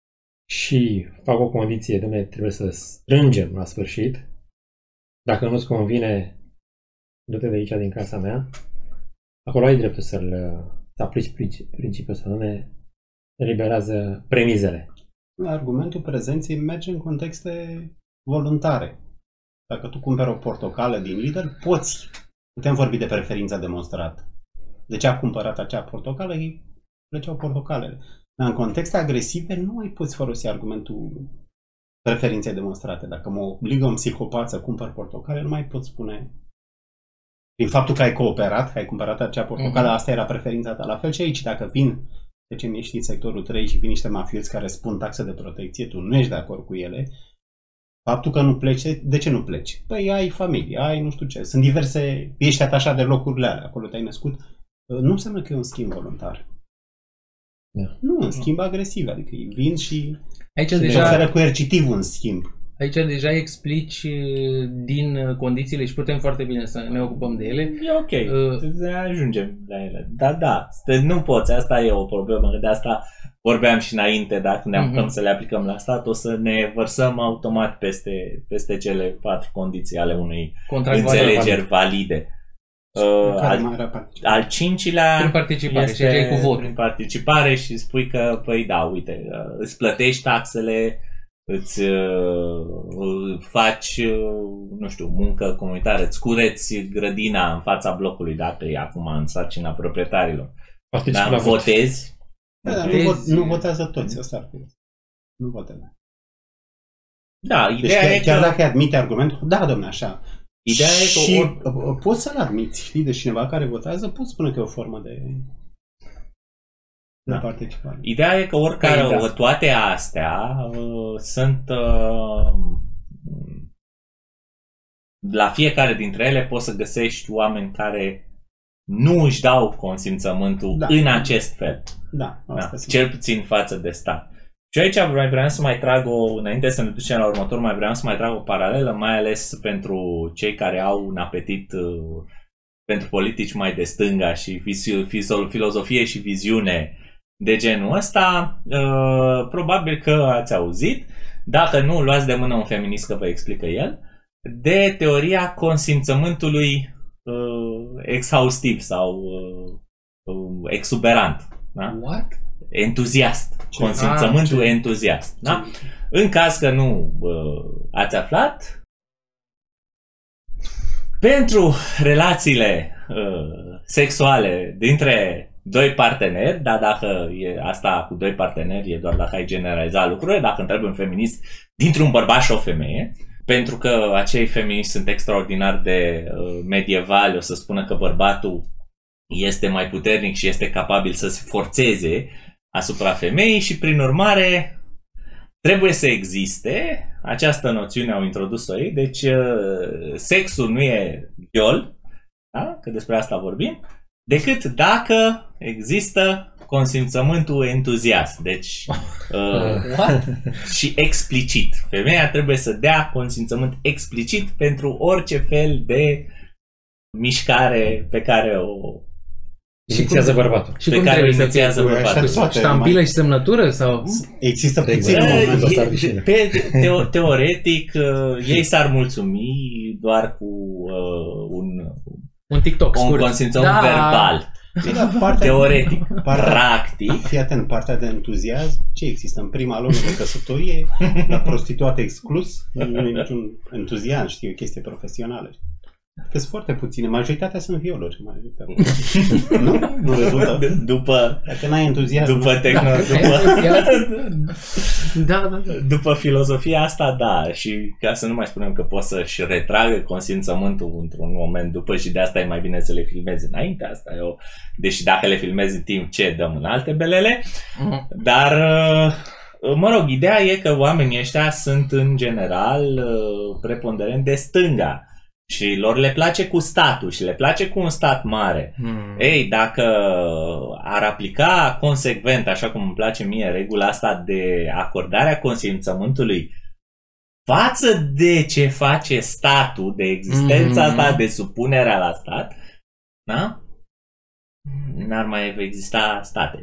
și fac o condiție, dom'le, trebuie să strângem la sfârșit. Dacă nu-ți convine, du-te de aici din casa mea. Acolo ai dreptul să-l să aplici principiul ăsta, nu ne eliberează premizele. Argumentul prezenței merge în contexte voluntare. Dacă tu cumperi o portocală din Lidl, poți. Putem vorbi de preferința demonstrată. De ce a cumpărat acea portocală? Îi plăceau portocalele. Dar în contexte agresive nu mai poți folosi argumentul preferinței demonstrate. Dacă mă obligă un psihopat să cumpăr portocale, nu mai pot spune prin faptul că ai cooperat, că ai cumpărat acea portocală, mm-hmm. asta era preferința ta. La fel și aici, dacă vin, de ce mi-ești în sectorul trei și vin niște mafioți care spun taxe de protecție, tu nu ești de acord cu ele, faptul că nu pleci, de ce nu pleci? Păi ai familie, ai nu știu ce, sunt diverse, ești atașat de locurile alea, acolo te-ai născut, nu înseamnă că e un schimb voluntar. Da. Nu, un schimb agresiv, adică îi vin și, aici și deja... oferă coercitiv un schimb. Aici deja explici din condițiile și putem foarte bine să ne ocupăm de ele. E ok, uh, ajungem la ele. Da, da, nu poți, asta e o problemă, de asta vorbeam și înainte, dacă ne apucăm uh-huh. să le aplicăm la stat, o să ne vărsăm automat peste, peste cele patru condiții ale unei contract înțelegeri valide. Uh, al, al cincilea prin participare, este și cu votul. Prin participare și spui că, păi da, uite, îți plătești taxele, îți uh, faci, uh, nu știu, muncă comunitară, îți cureți grădina în fața blocului, dacă e acum în sarcina proprietarilor. Participă da, votezi. Da, da, nu, vot, nu votează toți, asta ar fi. Nu votează. Da, ideea deci, e chiar că... dacă admite argumentul, da, dom'le, așa. Ideea și e că or... poți să-l admiți, știi, de cineva care votează, poți spune că e o formă de, de da. participare. Ideea e că oricare, da. toate astea uh, sunt uh, la fiecare dintre ele poți să găsești oameni care nu își dau consimțământul da. în acest fel. Da, asta da. Cel puțin față de stat. Și aici mai vreau să mai trag o, înainte să ne ducem la următor, mai vreau să mai trag o paralelă, mai ales pentru cei care au un apetit uh, pentru politici mai de stânga și filozofie și viziune de genul ăsta. Uh, probabil că ați auzit, dacă nu, luați de mână un feminist că vă explică el, de teoria consimțământului uh, exhaustiv sau uh, uh, exuberant. Da? What? Entuziast. Ce? Consimțământul ah, entuziast. Da? În caz că nu uh, ați aflat, pentru relațiile uh, sexuale dintre doi parteneri, dar dacă e asta cu doi parteneri e doar dacă ai generalizat lucrurile, dacă întrebi un feminist dintr-un bărbat și o femeie, pentru că acei feministi sunt extraordinar de uh, medievali, o să spună că bărbatul este mai puternic și este capabil să se forțeze asupra femeii și prin urmare trebuie să existe, această noțiune au introdus-o ei, deci uh, sexul nu e viol, da? Că despre asta vorbim, decât dacă există consimțământul entuziast, deci uh, și explicit. Femeia trebuie să dea consimțământ explicit pentru orice fel de mișcare pe care o inițiază bărbatul. Și pe cum care o trebuie inițiază bărbatul. Ștampilă și semnătură? Sau? Există puțin uh, pe, teo, teoretic uh, ei s-ar mulțumi doar cu uh, un un TikTok un scurt. consimțământ Da. verbal. Da, partea, teoretic, partea, practic. Fii atent, partea de entuziasm, ce există în prima lună de căsătorie, la prostituată exclus, nu e niciun entuziasm, știi, o chestie profesională. Că sunt foarte puține. Majoritatea sunt violuri. Majoritatea. Nu? Nu rezultă? După, Dacă n-ai entuziasm. după, tehno, Da. după, Da, da, da. după filozofia asta, da. Și ca să nu mai spunem că poți să-și retragă consimțământul într-un moment după și de asta e mai bine să le filmezi înainte. Asta e o... Deși dacă le filmezi în timp ce dăm în alte belele. Mhm. Dar, mă rog, ideea e că oamenii ăștia sunt în general preponderent de stânga. Și lor le place cu statul și le place cu un stat mare. Hmm. Ei, dacă ar aplica consecvent, așa cum îmi place mie, regula asta de acordarea consimțământului față de ce face statul, de existența Mm. asta, de supunerea la stat, da? N-ar mai exista state.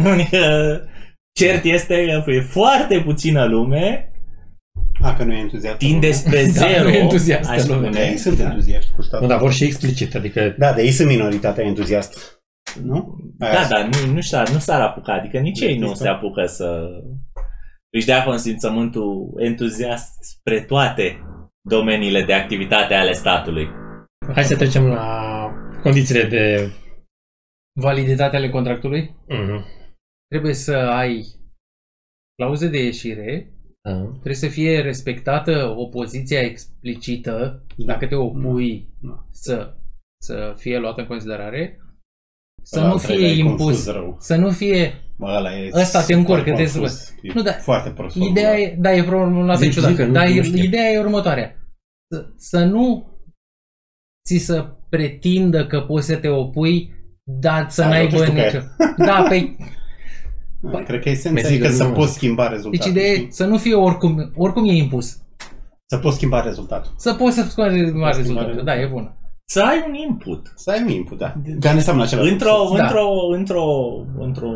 Cert este că e foarte puțină lume A, că nu e entuziast. tinde spre Da, zero, nu e entuziastă aș lumea. spune. Ei sunt entuziaști cu statul. Nu, dar vor și explicit, adică Da, dar ei sunt minoritatea entuziastă. Nu? Da, Aia dar nu, nu, s-ar, nu s-ar apuca, adică nici ei nu Există. se apucă să își dea consimțământul entuziast spre toate domeniile de activitate ale statului. hai să trecem la condițiile de... Validitatea ale contractului. Mhm. Trebuie să ai clauze de ieșire, Da. trebuie să fie respectată opoziția explicită, dacă te opui Da. să, să fie luată în considerare, să Ăla nu al treilea fie e confuz impus, rău. să nu fie... Bă, ăla e Ăsta te încurcă, super trebuie să confuz. E Nu, da, foarte prost. Ideea formulat. e, da, e formulat Zic, ciudat, zic că nu- dar nu e, știu. ideea e următoarea. Să, să nu ți să pretindă că poți să te opui, dar să Da, n-aibă nu știu nicio... că Da, pe... Da, Cred că esența Mi-ai e că zis că să nu. poți schimba Deci rezultatul. ideea e știi? să nu fie oricum, oricum e impus. Să poți schimba rezultatul. Să poți să schimbi schimba rezultatul. Da, rezultatul. e bună. Să ai un input. Să ai un input, da? Dar nu înseamnă același Într-o, lucru. Da. într-o, într-o, într-o,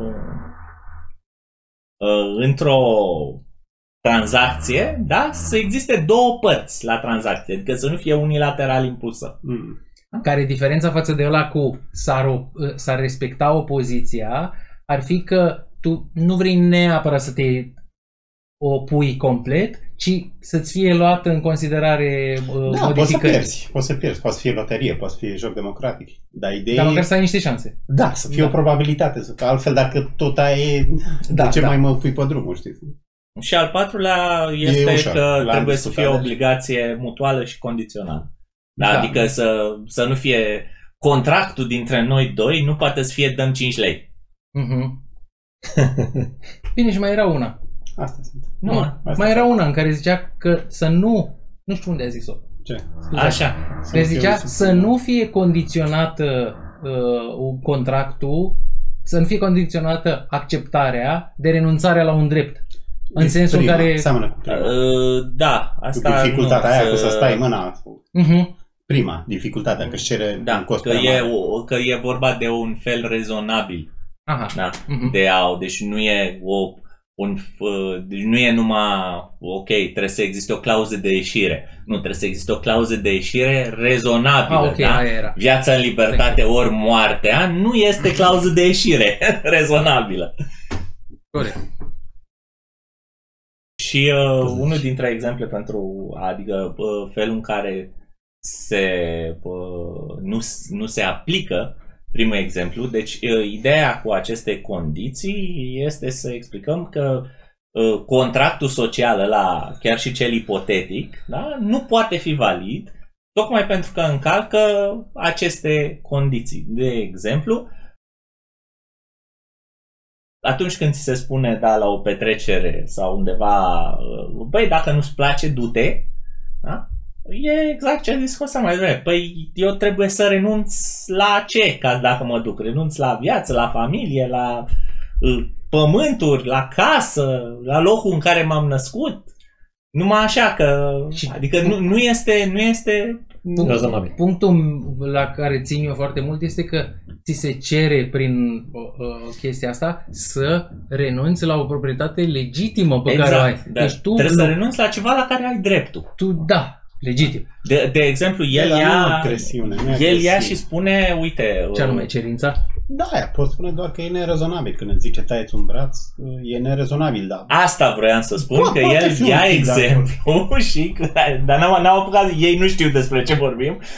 uh, într-o tranzacție, da? Să existe două părți la tranzacție, adică să nu fie unilateral impusă. Mm. Care diferența față de ăla cu s-ar, o- s-ar respecta opoziția ar fi că tu nu vrei neapărat să te opui complet, ci să-ți fie luat în considerare uh, Da, poți să modificări. pierzi. Poți să pierzi. Poate să fie loterie, poate să fie joc democratic. Dar ideea Dar e... măcar să ai niște șanse. Da, să fie Da. o probabilitate. Că altfel, dacă tot aia e... Da, de ce da. mai mă pui pe drumul, știi? Și al patrulea este ușor. că L-am trebuie să discutat fie o deja. obligație mutuală și condițională. Da? Da. Adică să, să nu fie contractul dintre noi doi, nu poate să fie dăm cinci lei. Mhm. Bine, și mai era una. Asta sunt. Nu, Asta mai era sunt. una în care zicea că să nu... Nu știu unde a zis-o. Ce? Așa. Care zicea să nu fie condiționată uh, contractul, să nu fie condiționată acceptarea de renunțarea la un drept. În sensul în prima, care... Seamănă cu prima. Uh, da, asta Cu dificultatea nu, aia cu să stai mâna. Uh-huh. Prima, dificultatea, că își cere Da, un cost că prea e, mare. o, că e vorba de un fel rezonabil. Aha. Da? Uh-huh. De a, deci nu e o, un, uh, deci nu e numai ok, trebuie să existe o clauză de ieșire. Nu, trebuie să existe o clauză de ieșire rezonabilă. Ah, ok, da? aia era. Viața în libertate ori moartea nu este clauză de ieșire rezonabilă. Corect. Și uh, unul dintre exemple pentru, adică uh, felul în care se, uh, nu, nu se aplică primul exemplu, deci uh, ideea cu aceste condiții este să explicăm că uh, contractul social ăla, chiar și cel ipotetic, da, nu poate fi valid tocmai pentru că încalcă aceste condiții. De exemplu, atunci când ți se spune, da, la o petrecere sau undeva, băi, dacă nu-ți place, du-te, da? E exact ce a zis Costa mai devreme. Păi eu trebuie să renunț la ce, ca dacă mă duc? Renunț la viață, la familie, la uh, pământuri, la casă, la locul în care m-am născut? Numai așa că, Și- adică nu, nu este, nu este Rezonabil. Punctul la care țin eu foarte mult este că ți se cere prin uh, chestia asta să renunți la o proprietate legitimă pe care o ai. da. Deci tu, Trebuie să renunți la ceva la care ai dreptul. tu da, legitim. De, de exemplu, el Da, dar nu ia, e agresiune, nu e el agresiune. ia și spune, uite, Ce anume, cerința? Da, aia, pot spune doar că e nerezonabil. Când îți zice taieți un braț, e nerezonabil, da. asta vroiam să spun, Bă, că poate el fi un ia pic, exemplu și, dar n-am, n-am apucat, ei nu știu despre ce vorbim,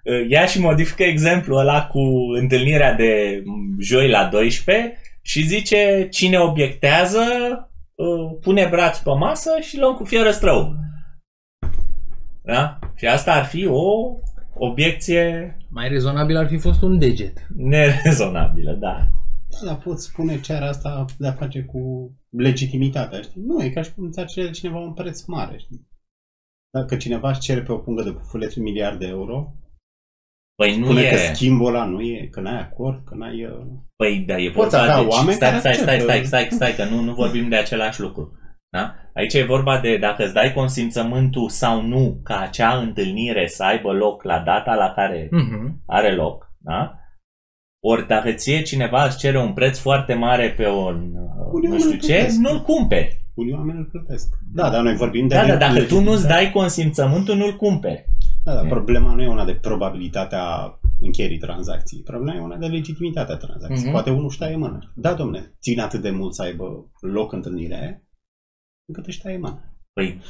ia și modifică exemplul ăla cu întâlnirea de joi la douăsprezece și zice cine obiectează pune brațul pe masă și luăm cu fier răstrău. Da? Și asta ar fi o obiecție mai rezonabil ar fi fost un deget. Nerezonabilă, da. Da, dar poți spune ce are asta de a face cu legitimitatea, știi? Nu, e ca și cum ți-ar cere cineva un preț mare, știi? Dacă cineva își cere pe o pungă de pufuleț un miliard de euro, păi nu spune e... că schimbul ăla nu e, că n-ai acord, că n-ai... Păi da, e poți vorba avea de... oameni stai, care stai, stai, acceptă. stai, stai, stai, stai, că nu, nu vorbim de același lucru. Da? Aici e vorba de dacă îți dai consimțământul sau nu ca acea întâlnire să aibă loc la data la care Uh-huh. are loc, da? Ori dacă ție cineva îți cere un preț foarte mare pe un, Unii nu știu oameni ce, plătesc. nu-l cumperi. Unii oameni îl plătesc. Da, dar noi vorbim de... Da, dar dacă tu nu-ți legitimitate. dai consimțământul, nu-l cumperi. Da, dar problema nu e una de probabilitatea încheierii tranzacției. Problema e una de legitimitatea tranzacției. Mhm. Poate unul își taie mână. Da, domne, ține atât de mult să aibă loc întâlnirea aia, încât își taie mână. Păi,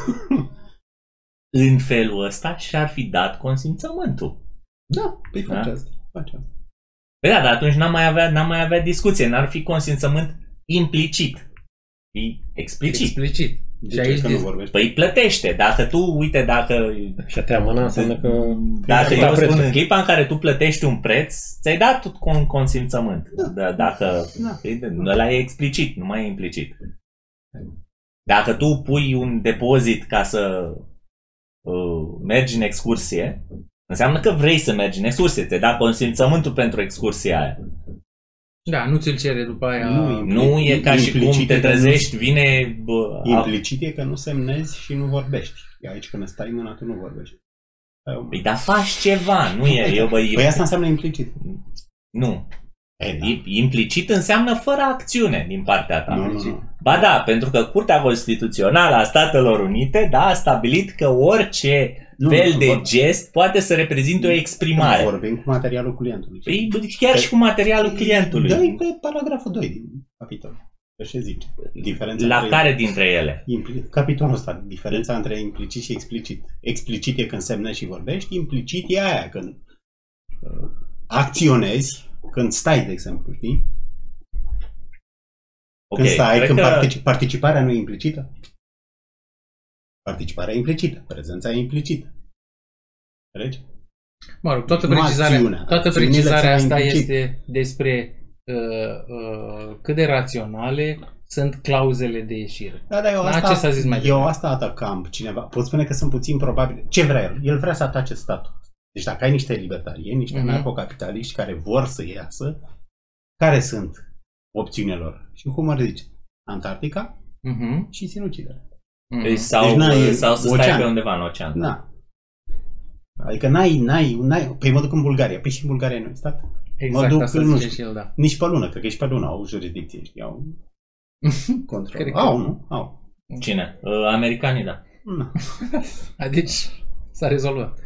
în felul ăsta și-ar fi dat consimțământul. Da, păi face Da? asta. Face asta. Păi da, dar atunci n-am mai avea, n-am mai avea discuție, n-ar fi consimțământ implicit. E explicit. Explicit. De Și ce aici că nu dis- vorbești? Păi plătește. Dacă tu, uite, dacă... Și a tăia mâna înseamnă că... Dacă Da, eu spun prețul. în clipa în care tu plătești un preț, ți-ai dat un consimțământ. Da. Dacă... Da. Ăla e explicit, nu mai e implicit. Dacă tu pui un depozit ca să uh, mergi în excursie, înseamnă că vrei să mergi în excursie. Ți-ai dat consimțământul pentru excursia aia. Da, nu ți-l cere după aia. Nu, Nu e ca și cum Implicit te e că trezești, vine... Bă, a- Implicit e că nu semnezi și nu vorbești. E aici când îți tai mâna, tu nu vorbești. Stai o mână. Păi, dar faci ceva, nu e... Eu, bă, Păi asta înseamnă implicit. Nu. E, da. I- Implicit înseamnă fără acțiune din partea ta. Nu, nu, nu. Ba da, pentru că Curtea Constituțională a Statelor Unite, da, a stabilit că orice Nu, fel nu, de vor- gest poate să reprezinte o exprimare. Vorbim cu materialul clientului. Păi chiar și cu materialul clientului. Dă-i pe paragraful doi din capitol. Ce zice? Diferența La între- care dintre ele? Impli- Capitolul ăsta, diferența între implicit și explicit. Explicit e când semnezi și vorbești, implicit e aia când uh, acționezi, când stai, de exemplu, știi? Ok, Când stai, cred când că... partici- participarea nu e implicită. Participarea e implicită, prezența e implicită. Înțelegi? Mă rog, toată Nu precizarea, acțiunea. toată Acțiunile precizarea ți-au asta implicit. este despre uh, uh, cât de raționale sunt clauzele de ieșire. Da, da, eu Da, asta, ce s-a zis mai eu devreme? asta atacam cineva. Pot spune că sunt puțin probabil. Ce vrea el? El vrea să atace statul. Deci dacă ai niște libertarieni, niște Mhm. anarhocapitaliști care vor să iasă, care sunt opțiunile lor? Și cum ar zice? Antarctica Uh-huh. și sinucidere. Păi, Uh-huh. Sau, Deci n-ai sau să stai ocean. pe undeva în ocean. Na. Adică n-ai, n-ai, n-ai... Păi mă duc în Bulgaria. Păi și în Bulgaria nu stat. Exact, duc asta în- nu zice știu. și el, da. Nici pe lună. Cred că și pe lună au jurisdicție. Știi? Au control. Cred că- Au, nu? Au. Cine? Uh, americanii, da. Na. Deci s-a rezolvat.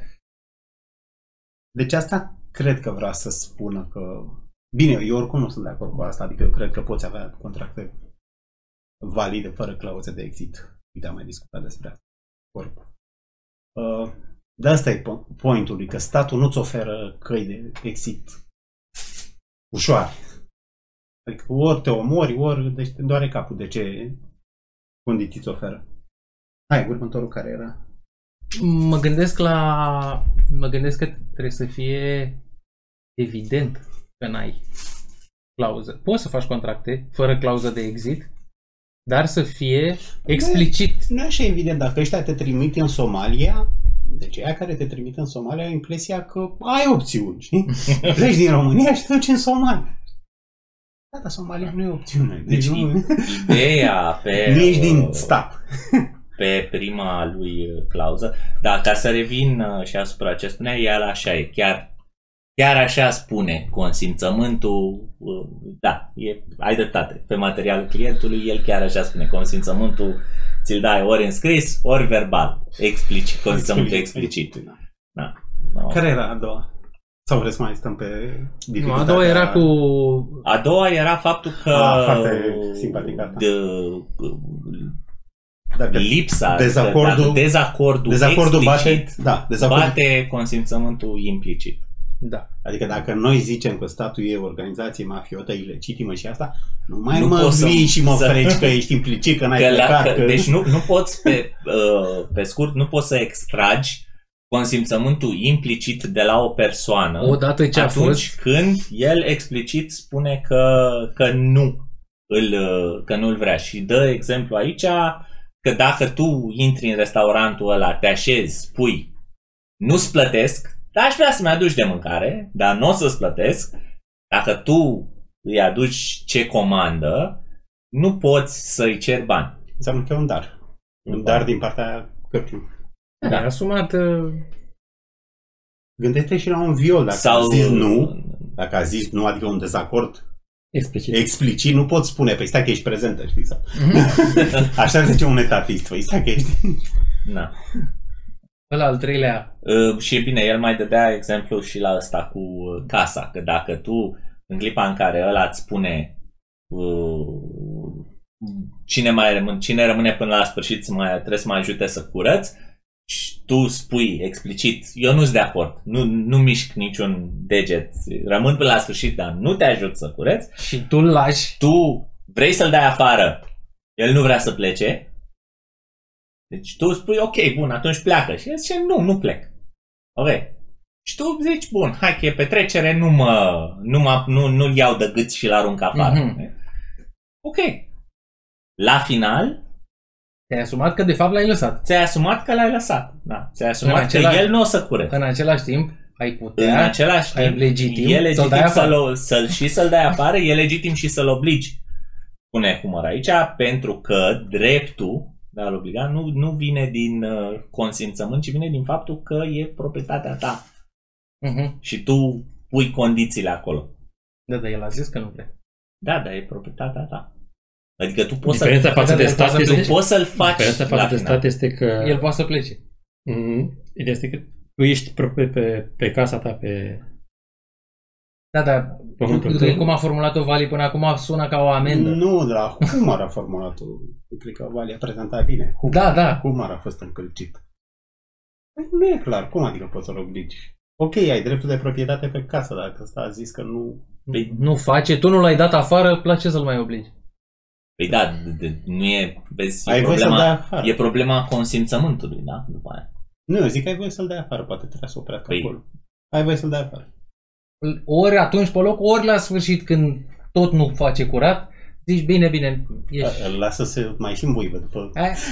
Deci asta cred că vrea să spună că... Bine, eu oricum nu sunt de acord cu asta, adică eu cred că poți avea contracte valide fără clauze de exit. Uite, am mai discutat despre asta. Oricum. Uh, de asta e po- pointul, că statul nu-ți oferă căi de exit ușoare. Adică ori te omori, ori deci te doare capul de ce condiții ți oferă. Hai, următorul care era? Mă gândesc la... Mă gândesc că trebuie să fie evident că n-ai clauză. Poți să faci contracte fără clauză de exit, dar să fie explicit. Nu e așa evident. Dacă ăștia te trimit în Somalia, deci aia care te trimit în Somalia au impresia că ai opțiuni, știi? Pleci din România și te duci în Somalia. Da, dar Somalia nu e opțiune. Deci, Deci nu, ideea pe... nu ești din uh, stat. pe prima lui uh, clauză. Da, ca să revin uh, și asupra ce spunea, el așa e, chiar, chiar așa spune consimțământul, uh, da, e, ai dreptate, pe materialul clientului, el chiar așa spune consimțământul, ți-l dai ori în scris, ori verbal, explicit, consimțământul explicit. Da. Da. No. Care era a doua? Sau vreți să mai stăm pe Nu, dificultatea? a doua era cu... A doua era faptul că Ah, foarte simpatic asta. de, dacă lipsa, dezacordul, dacă dezacordul, dezacordul explicit bate, da, dezacordul bate consimțământul implicit. Da. Adică dacă noi zicem că statul e o organizație mafiotă ilegitimă și asta, nu mai nu mă vii să... și mă să... freci că ești implicit, că n-ai că plecat. La, că... Deci nu, nu poți, pe, uh, pe scurt, nu poți să extragi consimțământul implicit de la o persoană odată ce a atunci fost... când el explicit spune că, că nu îl, că nu îl vrea. Și dă exemplu aici că dacă tu intri în restaurantul ăla, te așezi, spui nu-ți plătesc, dar aș vrea să-mi aduci de mâncare, dar nu o să-ți plătesc, dacă tu îi aduci ce comandă, nu poți să-i ceri bani. Înseamnă că e un dar. Un, un dar, dar din partea cărciunii. Da, a asumat... Uh... Gândește și la un viol. Dacă Sau... a zis nu, dacă a zis nu, adică un dezacord explicit, explicit nu poți spune, păi stai că ești prezentă, știi? Sau... Așa zice un etatist, păi stai că ești... Na. Ăla al treilea. Uh, și bine, el mai dădea exemplu și la ăsta cu casa, că dacă tu, în clipa în care ăla îți spune uh, cine, mai rămâne, cine rămâne până la sfârșit să mai, trebuie să mă ajute să curăț, și tu spui explicit, eu nu-s de acord, nu, nu mișc niciun deget, rămân până la sfârșit, dar nu te ajut să cureți. Și tu lași. Tu vrei să-l dai afară, el nu vrea să plece. Deci tu spui, ok, bun, atunci pleacă. Și el zice, nu, nu plec. Ok. Și tu zici, bun, hai că e petrecere, nu mă, nu mă, nu, nu-l iau de gât și-l arunc afară. Mm-hmm. Ok. La final... Te-ai asumat că de fapt l-ai lăsat. Ți-ai asumat că l-ai lăsat. Da. Ți-ai asumat că același, el nu o să curețe. În același timp, ai putea, în același timp, legitim, e legitim să-l dai să-l, să-l, și să-l dai afară, e legitim și să-l obligi. Pune Humor aici, pentru că dreptul de a-l obliga nu, nu vine din uh, consimțământ, ci vine din faptul că e proprietatea ta. Uh-huh. Și tu pui condițiile acolo. Da, dar el a zis că nu vrea. Da, dar e proprietatea ta. Adică tu poți diferența să față de stat este, tu poți să-l faci. Diferența față de stat este că el poate să plece. Mm-hmm. Este că tu ești pe, pe, pe casa ta, pe... Da, dar cum a formulat-o Vali până acum sună ca o amendă. Nu, dar Humor a formulat-o. Cred că Vali a prezentat bine. Humor, da, da. Humor a fost încălcit. Nu e clar. Cum adică poți să-l obligi? Ok, ai dreptul de proprietate pe casă, dacă ăsta a zis că nu... Păi nu face, tu nu l-ai dat afară, place să-l mai obligi. Păi da, de, de, nu e... Vezi, ai e voie problema, să-l dai afară. E problema consimțământului, da? După aia. Nu, eu zic că ai voie să-l dai afară, poate trebuie să oprească păi... acolo. Ai voie să-l dai afară. Ori atunci pe loc, ori la sfârșit când tot nu face curat, zici bine, bine, ești... Îl lasă să mai și îmbuibă după...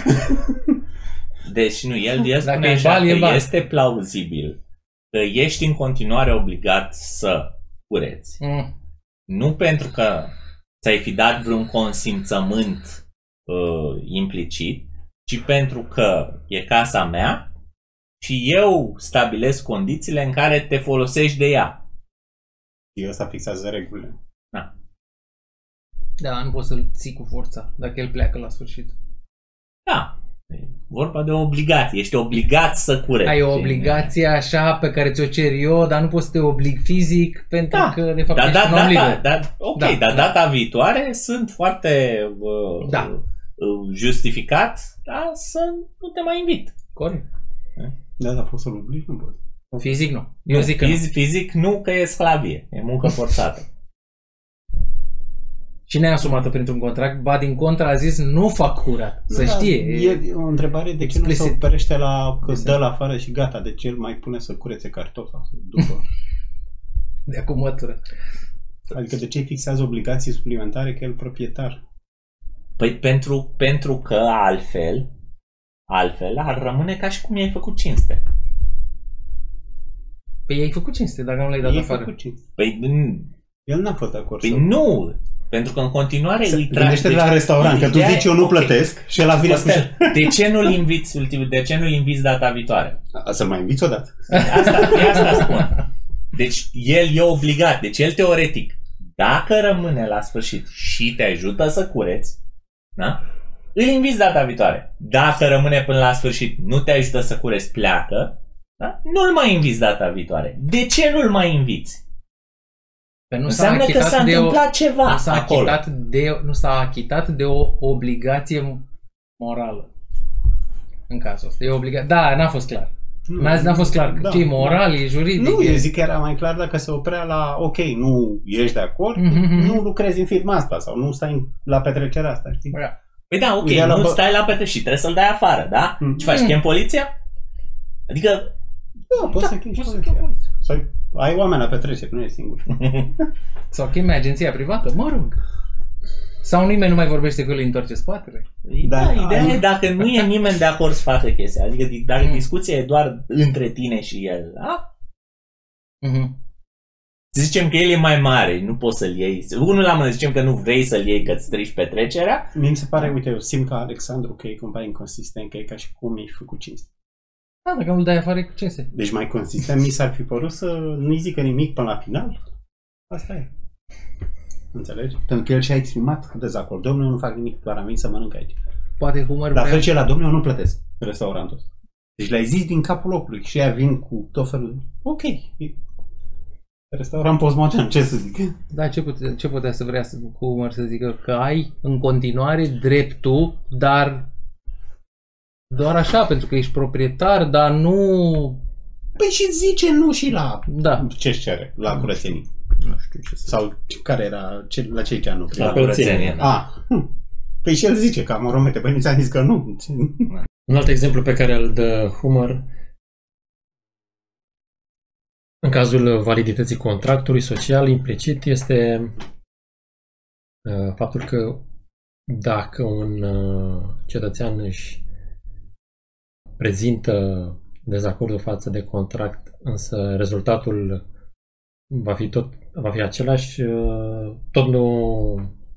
Deci nu, el, el spune așa bal, că este plauzibil că ești în continuare obligat să cureți. Mm. Nu pentru că ți-ai fi dat vreun consimțământ uh, implicit, ci pentru că e casa mea și eu stabilesc condițiile în care te folosești de ea. Și ăsta fixează regulile. Da. Da, nu poți să-l ții cu forța dacă el pleacă la sfârșit. Da. E vorba de o obligație. Ești obligat să cureți. Ai o obligație așa pe care ți-o cer eu, dar nu poți să te oblig fizic pentru da. că de fapt da, ești da, un om liber. Da, da, ok, da, dar da. data viitoare sunt foarte uh, da. justificat da, să nu te mai invit. Corect. Da, dar poți să-l obligi? Nu poți. Fizic nu. Eu nu, zic că fizic, nu. Fizic nu, că e sclavie. E muncă forțată. Și neasumată printr-un contract, ba din contra a zis nu fac curat, să da, știe. E o întrebare de ce nu se operește la că dă la afară și gata, de ce îl mai pune să curețe cartofi sau să după. De acum mătură. Adică de ce fixează obligații suplimentare că el proprietar? Păi pentru, pentru că altfel altfel ar rămâne ca și cum i-ai făcut cinste. Păi i-ai făcut cinste dacă nu l-ai dat afară. Păi el n-a fost de acord. Păi nu! Pentru că în continuare îi tragi... Deci, la restaurant, că tu zici eu nu okay. plătesc și el a vine Costel, cu... De ce nu-l inviți ultimul? De ce nu-l inviți data viitoare? Să mai inviți odată. Asta, e asta spun. Deci el e obligat. Deci el teoretic, dacă rămâne la sfârșit și te ajută să cureți, da? Îl inviți data viitoare. Dacă rămâne până la sfârșit, nu te ajută să cureți, pleacă, da? Nu-l mai inviți data viitoare. De ce nu-l mai inviți? Nu înseamnă s-a că s-a întâmplat o, ceva nu s-a acolo. De, nu s-a achitat de o obligație morală. în cazul ăsta. E obligat. Da, n-a fost clar. Nu, N-a, n-a fost clar. da, Ce e moral, da. e juridic? Nu, e... eu zic că era mai clar dacă se oprea la ok, nu ești de acord, Mm-hmm. nu lucrezi în firma asta sau nu stai la petrecerea asta, știi? Păi da, ok, Ideal, nu bă- stai la petrecere și trebuie să-l dai afară, da? Mm. Ce faci, Mm. chem poliția? Adică... Da, poți să chemi și poți să poliția. chemi poliția. Sau ai oameni la petrecere, nu e singur. Sau chemi agenția privată, mă rog. Sau nimeni nu mai vorbește cu el, îi întoarce spatele. Da, Da, ideea ai- e dacă nu e nimeni de acord să facă chestia, adică dacă Mm. discuția e doar între tine și el, da? Mhm. Să zicem că el e mai mare, nu poți să-l iei. Unul la mână zicem că nu vrei să-l iei, că îți strici petrecerea. Mi se pare, uite, eu simt că Alexandru că e cumva inconsistent, că e ca și cum e făcut cinste. Da, dacă nu-l dai afară, e cu cinste. Deci mai consistent mi s-ar fi părut să nu-i zică nimic până la final. Asta e. Înțelegi? Pentru că el și-a exprimat cu dezacord. Domnule, eu nu fac nimic, doar am venit să mănânc aici. Poate Humor La vrea... fel ce la domnule, eu nu plătesc restaurantul ăsta. Deci le-ai zis din capul locului și ea vin cu tot felul. Ok. E restaurant postmodern, ce să zic? Da, ce, pute, ce putea să vrea să, cu Humor să zică? Că ai în continuare dreptul, dar doar așa, pentru că ești proprietar, dar nu... Păi și zice nu și la... Da. Ce-și cere? La curățenii. Nu știu ce să... Sau care era... Ce, la ce ce nu? La curățenie, da. Ah. Hm. Păi și el zice că moromete. Păi nu ți-am zis că nu. Un alt exemplu pe care îl dă Humor, în cazul validității contractului social, implicit, este uh, faptul că dacă un uh, cetățean își prezintă dezacordul față de contract, însă rezultatul va fi tot va fi același, uh, tot nu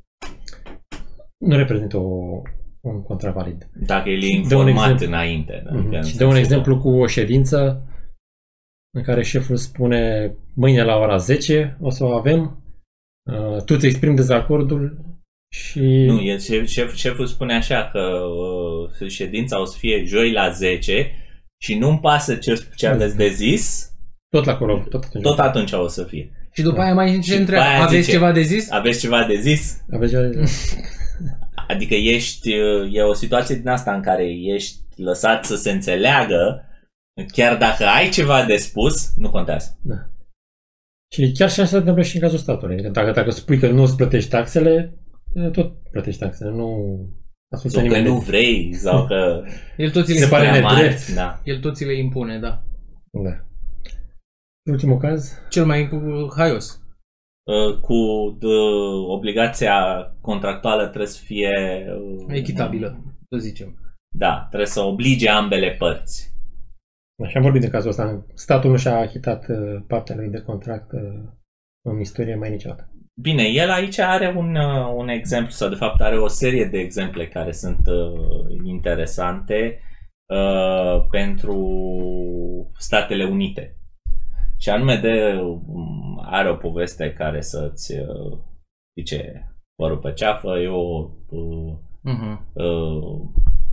nu reprezintă o, un contract valid. Dacă el e Dă un informat exemplu. înainte. Mm-hmm. Și dă un exemplu cu o ședință în care șeful spune mâine la ora zece o să o avem, uh, tu îți exprimi dezacordul și... Nu, el, șef, șef, șeful spune așa că uh, ședința o să fie joi la zece și nu-mi pasă ce, ce aveți de zis, Tot la acolo, tot atunci. tot atunci o să fie. Și după aia mai Și zice întreabă, după aia aveți zice, ceva de zis? Aveți ceva de zis? Aveți Adică ești, e o situație din asta în care ești lăsat să se înțeleagă, chiar dacă ai ceva de spus, nu contează. Da. Și chiar și așa se întâmplă și în cazul statului. Dacă, dacă spui că nu îți plătești taxele, tot plătești taxele. Nu ascultă Sau că nimeni. nu vrei, sau că El tot ți le Se pare prea impune. mari, nedrept. da. El tot ți le impune, da. Da. Ultimul caz. Cel mai haios. Cu uh, obligația contractuală trebuie să fie uh, Echitabilă, să zicem. Da, trebuie să oblige ambele părți. Așa am vorbit de cazul ăsta. Statul nu și-a achitat uh, partea lui de contract uh, în istorie mai niciodată. Bine, el aici are un, uh, un exemplu, sau de fapt are o serie de exemple care sunt uh, interesante uh, pentru Statele Unite. Și anume de, um, are o poveste care să-ți uh, zice părul pe ceafă, eu uh, Uh-huh. uh,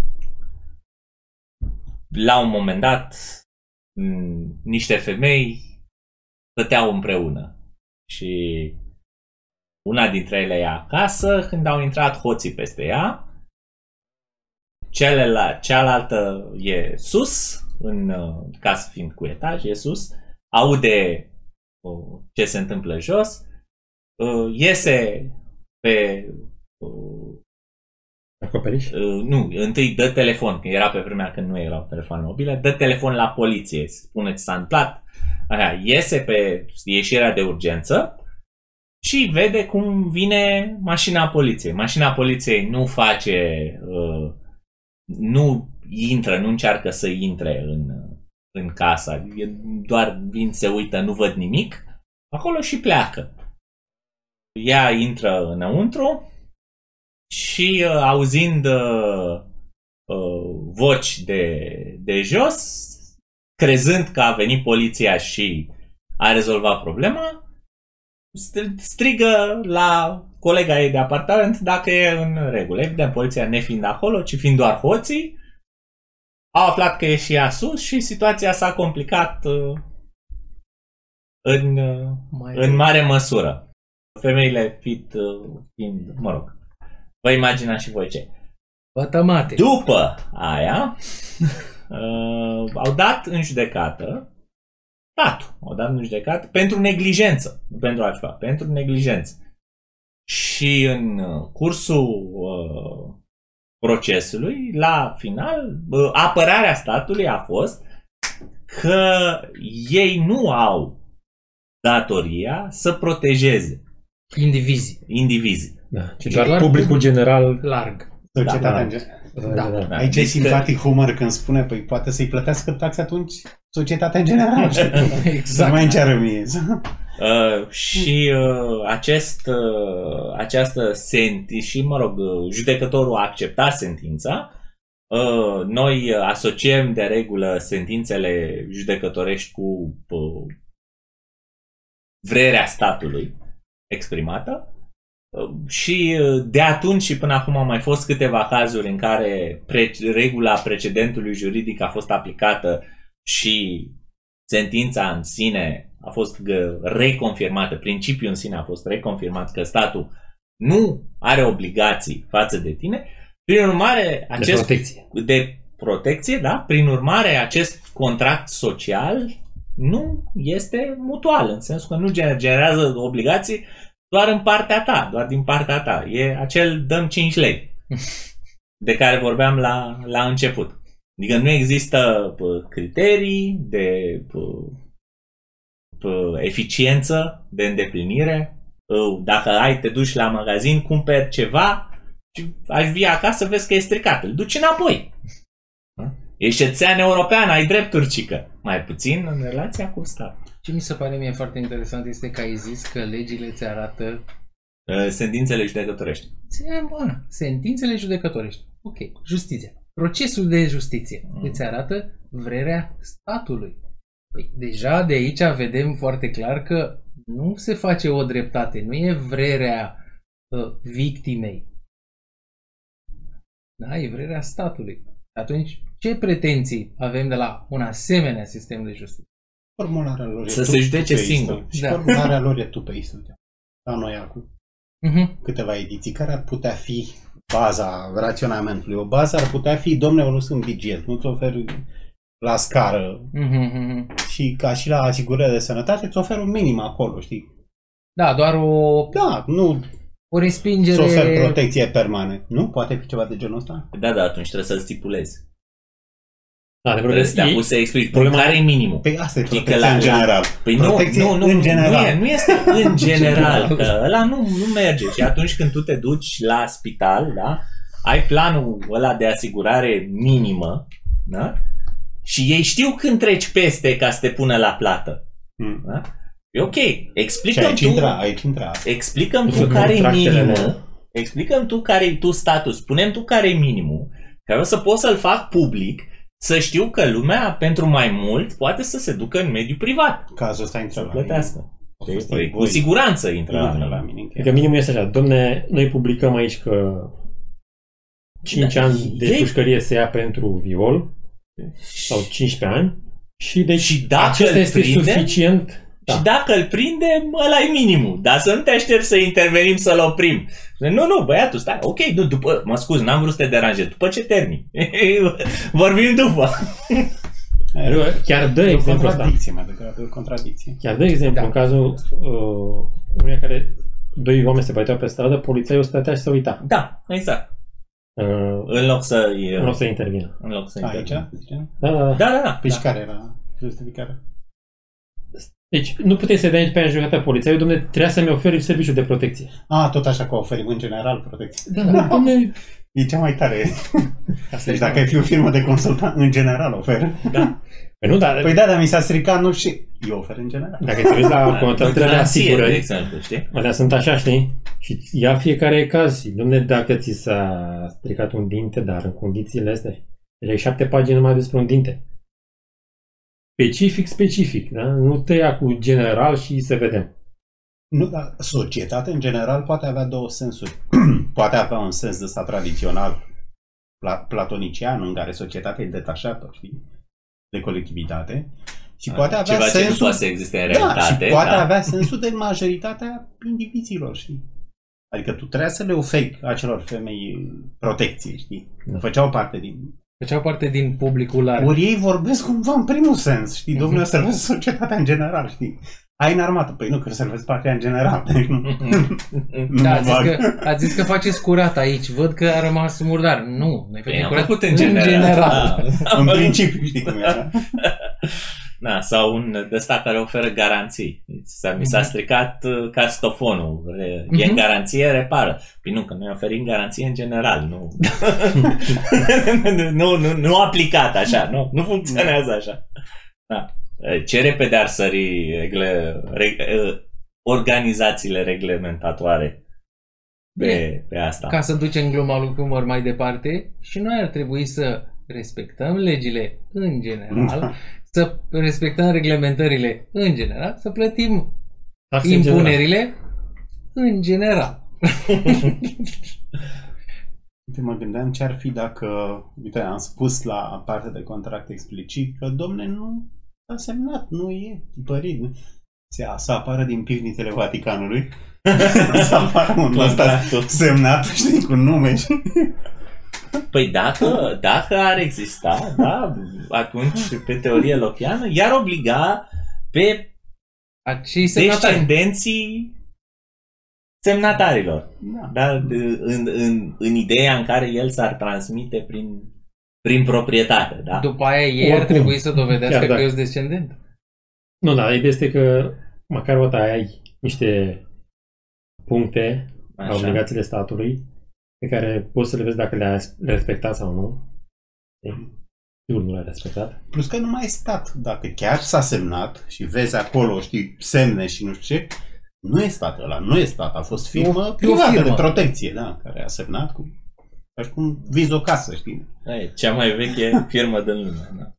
la un moment dat m- niște femei stăteau împreună și una dintre ele e acasă, când au intrat hoții peste ea, celălalt, cealaltă e sus, în uh, casă fiind cu etaj, e sus, aude uh, ce se întâmplă jos, uh, iese pe uh, Acoperiș? Uh, nu, întâi dă telefon, că era pe vremea când nu erau telefoane mobile, dă telefon la poliție, spune ce s-a întâmplat, așa, iese pe ieșirea de urgență și vede cum vine mașina poliției. Mașina poliției nu face, uh, nu intră, nu încearcă să intre în, în casa, doar vin, se uită, nu văd nimic, acolo și pleacă. Ea intră înăuntru și uh, auzind uh, uh, voci de, de jos, crezând că a venit poliția și a rezolvat problema, strigă la colega ei de apartament dacă e în regulă. Evident, poliția nefiind acolo, ci fiind doar hoții, au aflat că e și ea sus și situația s-a complicat uh, în, uh, în mare măsură. Femeile fiind, uh, fiind, mă rog, vă imaginați și voi ce. Pătămate. După aia, uh, au dat în judecată statul. Au dat în judecată pentru neglijență. Nu pentru altceva, pentru neglijență. Și în cursul uh, procesului, la final, uh, apărarea statului a fost că ei nu au datoria să protejeze Indivizii. indivizii. Da, ci doar doar publicul public- general. Larg. Societatea Da. în general. Da. Da. Aici e Deci simpatic humor când spune, păi poate să-i plătească taxe atunci societatea în general. Să Exact. mai înceară mie. Uh, și uh, acest, uh, această sentință, și mă rog, uh, judecătorul a acceptat sentința. Uh, noi asociem de regulă sentințele judecătorești cu uh, vrerea statului exprimată. Uh, și uh, de atunci și până acum au mai fost câteva cazuri în care pre- regula precedentului juridic a fost aplicată și sentința în sine a fost reconfirmată, principiul în sine a fost reconfirmat că statul nu are obligații față de tine. Prin urmare, acest, De protecție. de protecție, da? Prin urmare, acest contract social nu este mutual, în sensul că nu generează obligații doar în partea ta, doar din partea ta. E acel dăm cinci lei de care vorbeam la, la început. Adică nu există pă, criterii de pă, pă, eficiență, de îndeplinire. Dacă ai, te duci la magazin, cumperi ceva și aș vii acasă, vezi că e stricat. Îl duci înapoi. Ești cetățean european, ai drepturi, cică. Mai puțin în relația cu stat. Ce mi se pare mie foarte interesant este că ai zis că legile ți arată Sentințele judecătorești. Bun, sentințele judecătorești. Ok, justiția. Procesul de justiție mm. îți arată vrerea statului. Păi, deja de aici vedem foarte clar că nu se face o dreptate, nu e vrerea uh, victimei. Da, e vrerea statului. Atunci, ce pretenții avem de la un asemenea sistem de justiție? Formularea lor e Să se judece singur. Și Da. formularea lor e tupeistă. La noi acum Uh-huh. câteva ediții care ar putea fi baza raționamentului. O bază ar putea fi, domne, eu nu sunt buget, nu-ți ofer la scară Uh-huh. și ca și la asigurări de sănătate îți ofer un minim acolo, știi? Da, doar o, Da, nu o respingere... îți ofer protecție permanent. Nu? Poate fi ceva de genul ăsta? Da, da, atunci trebuie să-l stipulezi. Da, de Trebuie să te ei- apuci să explici problema- care e minimul. Păi asta e Știi că protecția la- în la- general. Păi nu, Protecție nu, nu, în nu, general. Nu, e, nu este în general, că ăla nu, nu merge. Și atunci când tu te duci la spital, da, ai planul ăla de asigurare minimă, da? Și ei știu când treci peste ca să te pună la plată. Hmm. Da? E ok. Și Explică-mi aici tu, intra, aici intra. explică-mi tu Cu care e contractele minimul. alea. Explică-mi tu care e tu status. Spune-mi tu care e minimul. Ca eu să pot să-l fac public, să știu că lumea, pentru mai mult, poate să se ducă în mediul privat. Cazul ăsta intră Să la mine. plătească. A fost Păi, cu voi. siguranță intră la Intră la mine. mine. Adică minimul este așa, domne, noi publicăm aici că cinci Da, ani de ei- pușcărie se ia pentru viol sau cincisprezece ani și deci Și dacă acesta îl este prinde- suficient. Da. Și dacă îl prindem, ăla e minimul. Dar să nu te aștepți să intervenim să-l oprim. Nu, nu, băiatul, stai, ok, nu, după, mă scuz, n-am vrut să te deranjez. După ce termin? Vorbim după. Chiar dă E o exemplu ăsta. contradicție mai degrabă, e o contradicție. Chiar de exemplu, Da. în cazul uh, uneia care doi oameni se băteau pe stradă, polițaiul stătea și se uita. Da, exact. Uh, În loc să... nu o să intervină. În loc să Aici? intervină. zice? Da, da, da. Da, da, da. Păi da. și care era justificarea? Deci nu puteai să dai pe aia în judecată polițaiul, domne, trebuia să-mi oferi serviciu de protecție. A, tot așa că oferim în general protecție. Da, da, domne, E cea mai tare. Asta Deci e dacă ai fi o firmă de consultant, în general oferă. Da. păi nu, dar Păi da, dar mi s-a stricat, nu știu. Eu ofer în general. dacă te uiți la contractele de Garanție, de asigurări, exemplu, știi? alea sunt așa, știi? Și ia fiecare caz. Și, domne, dacă ți s-a stricat un dinte, dar în condițiile astea, deci ai șapte pagini numai despre un dinte. Specific, specific, da? Nu te ia cu general și să vedem. Nu, dar societatea în general poate avea două sensuri. Poate avea un sens de ăsta tradițional, pla- platonician, în care societatea e detașată, știi, de colectivitate. Și poate avea Ceva ce nu sensul... poate să existe în da, realitate. și poate da. avea sensul de majoritatea indivizilor, știi? Adică tu trebuia să le oferi acelor femei protecție, știi? Da. Făceau parte din... Făceau parte din publicul larg. Ori ei vorbesc cumva în primul sens, știi? Domnule, servesc societatea în general, știi? Ai în armată. Păi nu, că servesc patria în general. Deci nu, nu da, ați zis, că, ați zis că faceți curat aici. Văd că a rămas murdar. Nu, noi facem curat făcut în în general. general. Da. În principiu, știi cum era. Da, sau un de ăsta care oferă garanții. Mi s-a stricat castofonul. E în garanție, repară. Păi nu, că noi oferim garanție în general. Nu, nu, nu, nu aplicat așa. Nu, nu funcționează așa. Da. Ce repede ar sări regle, reg, organizațiile reglementatoare pe, pe asta. Ca să ducem gluma lui Humor mai departe, și noi ar trebui să respectăm legile în general, să respectăm reglementările în general, să plătim Taxe impunerile în general. Uite, mă gândeam ce ar fi dacă, uite, am spus la partea de contract explicit că, domne, nu a semnat, nu e tipărit. Se, să apară din pivnițele Vaticanului. Să apară un ăsta semnat, știi, cu nume. Păi dacă, dacă ar exista, da, atunci, pe teorie lochiană, i-ar obliga pe descendenții semnatarilor. Da. Da? În, în, în ideea în care el s-ar transmite prin, prin proprietate. Da? După aia ei ar trebui să dovedească că eu sunt descendent. Nu, da, ideea este că măcar o ai niște puncte la obligațiile statului pe care poți să le vezi dacă le-ai respectat sau nu. Sigur nu le-ai respectat. Plus că nu mai e stat. Dacă chiar s-a semnat și vezi acolo, știi, semne și nu știu ce, nu e stat ăla, nu e stat. A fost firmă o, privată firmă de protecție, da, care a semnat cu... Ca și cum vizi o casă, știi? E cea mai veche firmă din lume, da.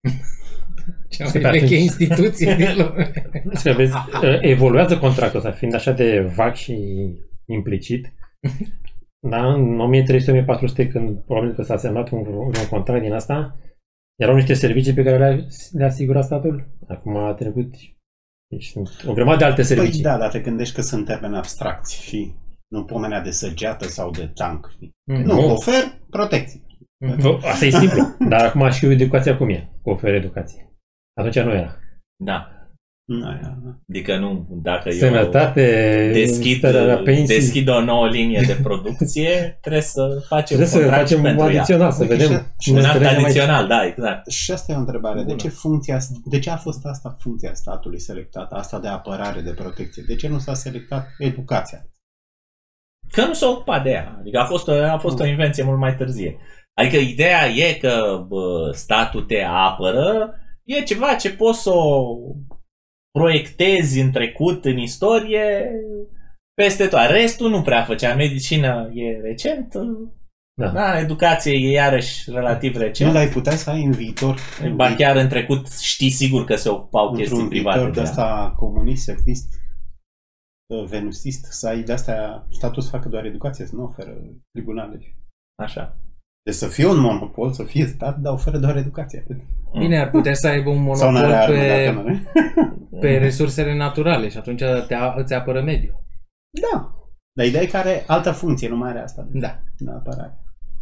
Cea mai veche atunci... instituție din lume. Să vezi, evoluează contractul ăsta, fiind așa de vag și implicit. Da, în o mie trei sute - o mie patru sute, când probabil că s-a semnat un, un contract din asta, erau niște servicii pe care le-a, le-a asigurat statul. Acum a trecut, deci sunt o grămadă de alte servicii. Păi da, dar te gândești că sunt termeni abstracți și nu pomenea de săgeată sau de tank. Mm. Nu, nu, ofer protecție. Mm. Asta e simplu, dar acum și educația cum e, cu ofer educație. Atunci nu era. Da. Nu era, da. Adică nu, dacă Sănătate, eu deschid, deschid o nouă linie de producție, trebuie să facem trebuie să facem un adițional, să vedem. Și un act adițional, da, exact. Și asta e o întrebare. De ce, funcția, de ce a fost asta funcția statului selectată, asta de apărare, de protecție? De ce nu s-a selectat educația? Că nu s-a ocupat de ea. Adică a fost, a fost o invenție mult mai târzie. Adică ideea e că bă, statul te apără, e ceva ce poți să o proiectezi în trecut, în istorie, peste tot. Restul nu prea făcea. Medicina e recent, da. Da, educație e iarăși relativ recent. Nu l-ai putea să ai în viitor. Ba chiar în trecut știi sigur că se ocupau chestii private. Într-un viitor de asta comunist, sectist, venusist, să ai de asta statul să facă doar educație, să nu oferă tribunale. Așa. Deci să fie un monopol, să fie stat, dar oferă doar educație. Bine, ar putea să aibă un monopol pe, pe resursele naturale și atunci te, îți apără mediul. Da. Dar ideea e că are altă funcție, nu mai are asta. De, da. De apărare.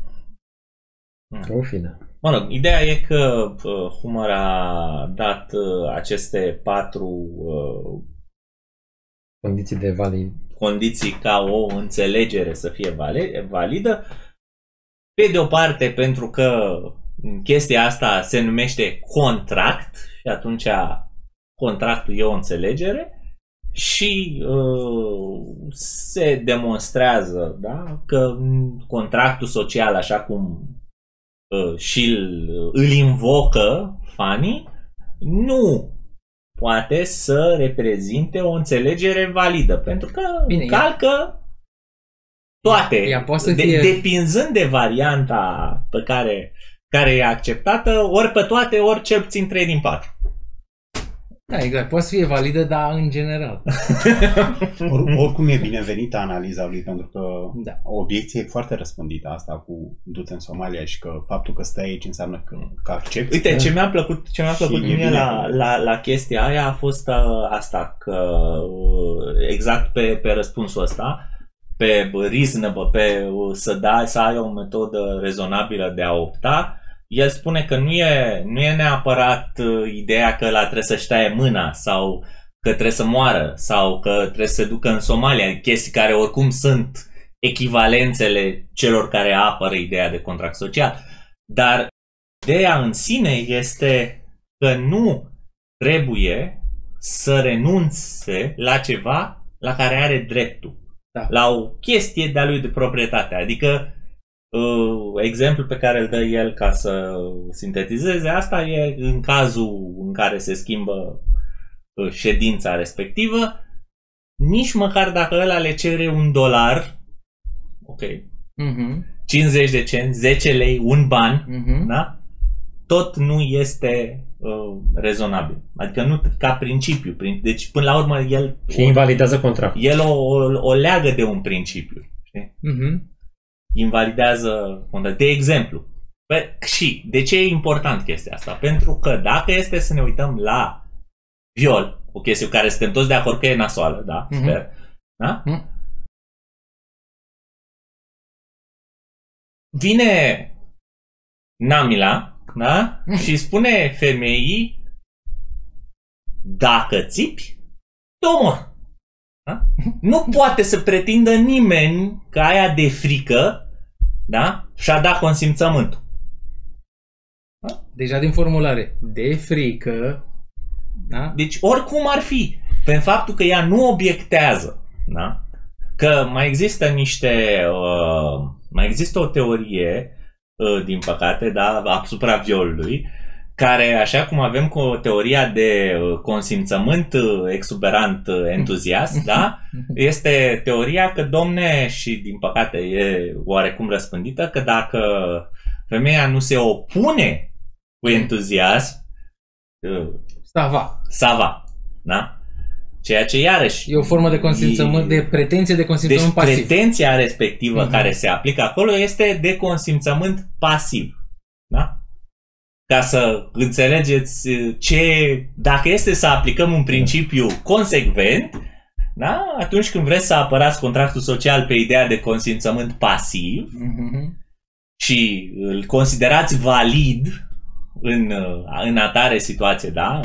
O fine. Mă rog, ideea e că uh, Humor a dat uh, aceste patru uh, condiții de valid. condiții ca o înțelegere să fie validă. Pe de o parte, pentru că chestia asta se numește contract și atunci contractul e o înțelegere și uh, se demonstrează, da, că contractul social, așa cum uh, și îl, îl invocă Fanny, nu poate să reprezinte o înțelegere validă, pentru că Bine, calcă toate, ea poate să fie... de, depinzând de varianta pe care, care e acceptată, ori pe toate, ori cel puțin trei din patru. Da, exact. Poate să fie validă, dar în general. Or, oricum e binevenită analiza lui, pentru că da. O obiecție e foarte răspândită asta cu du-te în Somalia și că faptul că stai aici înseamnă că, că accepti. Uite, ce mi-a plăcut, ce mi-a plăcut mie la, la, la chestia aia a fost uh, asta, că uh, exact pe, pe răspunsul ăsta, pe reasonable, pe să, dai, să ai o metodă rezonabilă de a opta, el spune că nu e, nu e neapărat ideea că ăla trebuie să-și taie mâna sau că trebuie să moară sau că trebuie să se ducă în Somalia, chestii care oricum sunt echivalențele celor care apără ideea de contract social. Dar ideea în sine este că nu trebuie să renunțe la ceva la care are dreptul. Da. La o chestie de-a lui de proprietate. Adică uh, exemplul pe care îl dă el ca să sintetizeze asta e în cazul în care se schimbă uh, ședința respectivă, nici măcar dacă ăla le cere un dolar, ok, uh-huh. cincizeci de cenți, zece lei, un ban, uh-huh. da? Tot nu este uh, rezonabil. Adică nu ca principiu. Prin, deci până la urmă el... Și invalidează contractul. El o, o, o leagă de un principiu. Știi? Uh-huh. Invalidează contractul. De exemplu. Pe, și de ce e important chestia asta? Pentru că dacă este să ne uităm la viol, o chestie cu care suntem toți de acord că e nasoală, da? Uh-huh. Sper. Da? Uh-huh. Vine Namila, da? Și spune femeii, dacă țipi, te omor. Da? Nu poate să pretindă nimeni că aia de frică, da? Și-a dat consimțământul. Da? Deja din formulare, de frică, da? Deci oricum ar fi, pe faptul că ea nu obiectează, da? Că mai există niște uh, mai există o teorie din păcate, da, asupra violului, care, așa cum avem cu teoria de consimțământ exuberant entuziast, da, este teoria că, domne, și din păcate e oarecum răspândită, că dacă femeia nu se opune cu entuziasm, sa va. Sa va, da? Ceea ce iarăși... E o formă de consimțământ, de pretenție de consimțământ deci pasiv. pretenția respectivă uh-huh. care se aplică acolo este de consimțământ pasiv. Da? Ca să înțelegeți ce... Dacă este să aplicăm un principiu consecvent, da? Atunci când vreți să apărați contractul social pe ideea de consimțământ pasiv uh-huh. și îl considerați valid în, în atare situație, da?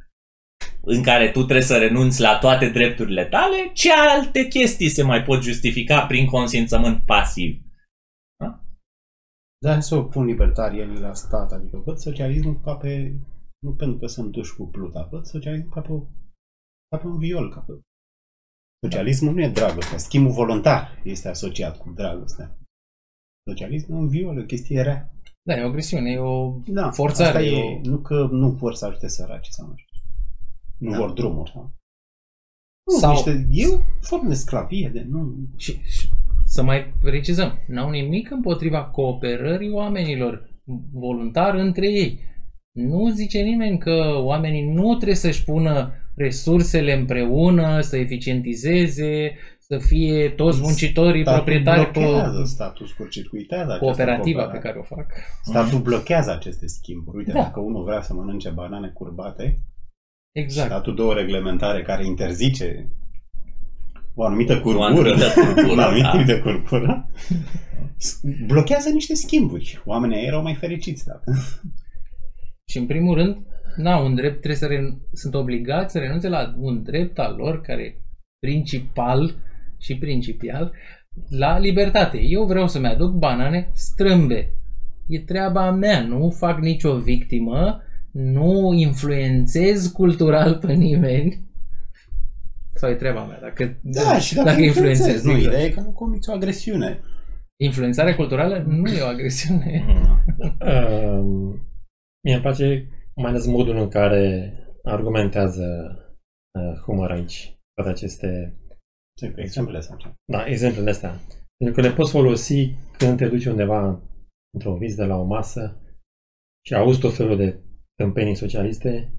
În care tu trebuie să renunți la toate drepturile tale, ce alte chestii se mai pot justifica prin consimțământ pasiv? Da? Da, să o pun libertarienii la stat, adică văd socialismul ca pe, nu pentru că sunt duși cu pluta, văd socialismul ca pe, ca pe un viol, ca pe... Socialismul nu e dragoste, schimbul voluntar este asociat cu dragostea. Socialismul e un viol, e o chestie rea. Da, e o agresiune, e o da, forțare. Asta e, e o... nu că nu vor să ajute săraci sau nu știu. Nu da. vor drumuri. Sau... Nu, sau... niște, e o formă de sclavie. De, nu... și, și să mai precizăm, n-au nimic împotriva cooperării oamenilor voluntar între ei. Nu zice nimeni că oamenii nu trebuie să-și pună resursele împreună, să eficientizeze, să fie toți muncitorii statul proprietari. blochează, statul scurcircuitează cooperativa pe care o fac. Statul blochează aceste schimburi. Uite, da. Dacă unul vrea să mănânce banane curbate, exact. Statul dă o reglementare care interzice o anumită curbură, o anumită curbură, un anumit da. tip de curbură, blochează niște schimburi. Oamenii erau mai fericiți. Dacă... Și în primul rând, na, un drept trebuie să ren... sunt obligați să renunțe la un drept al lor care e principal și principial la libertate. Eu vreau să-mi aduc banane strâmbe. E treaba mea, nu fac nicio victimă, nu influențez cultural pe nimeni. Sau e treaba mea, dacă, da, și dacă, dacă influențez. Nu, ideea e că nu comiți o agresiune. Influențarea culturală nu e o agresiune. Uh, mie îmi place mai ales modul în care argumentează uh, Humor aici. Toate aceste... Exemplele astea. Da, exemplele astea. Pentru că le poți folosi când te duci undeva într-o vizită la o masă și auzi tot felul de tâmpenii socialiste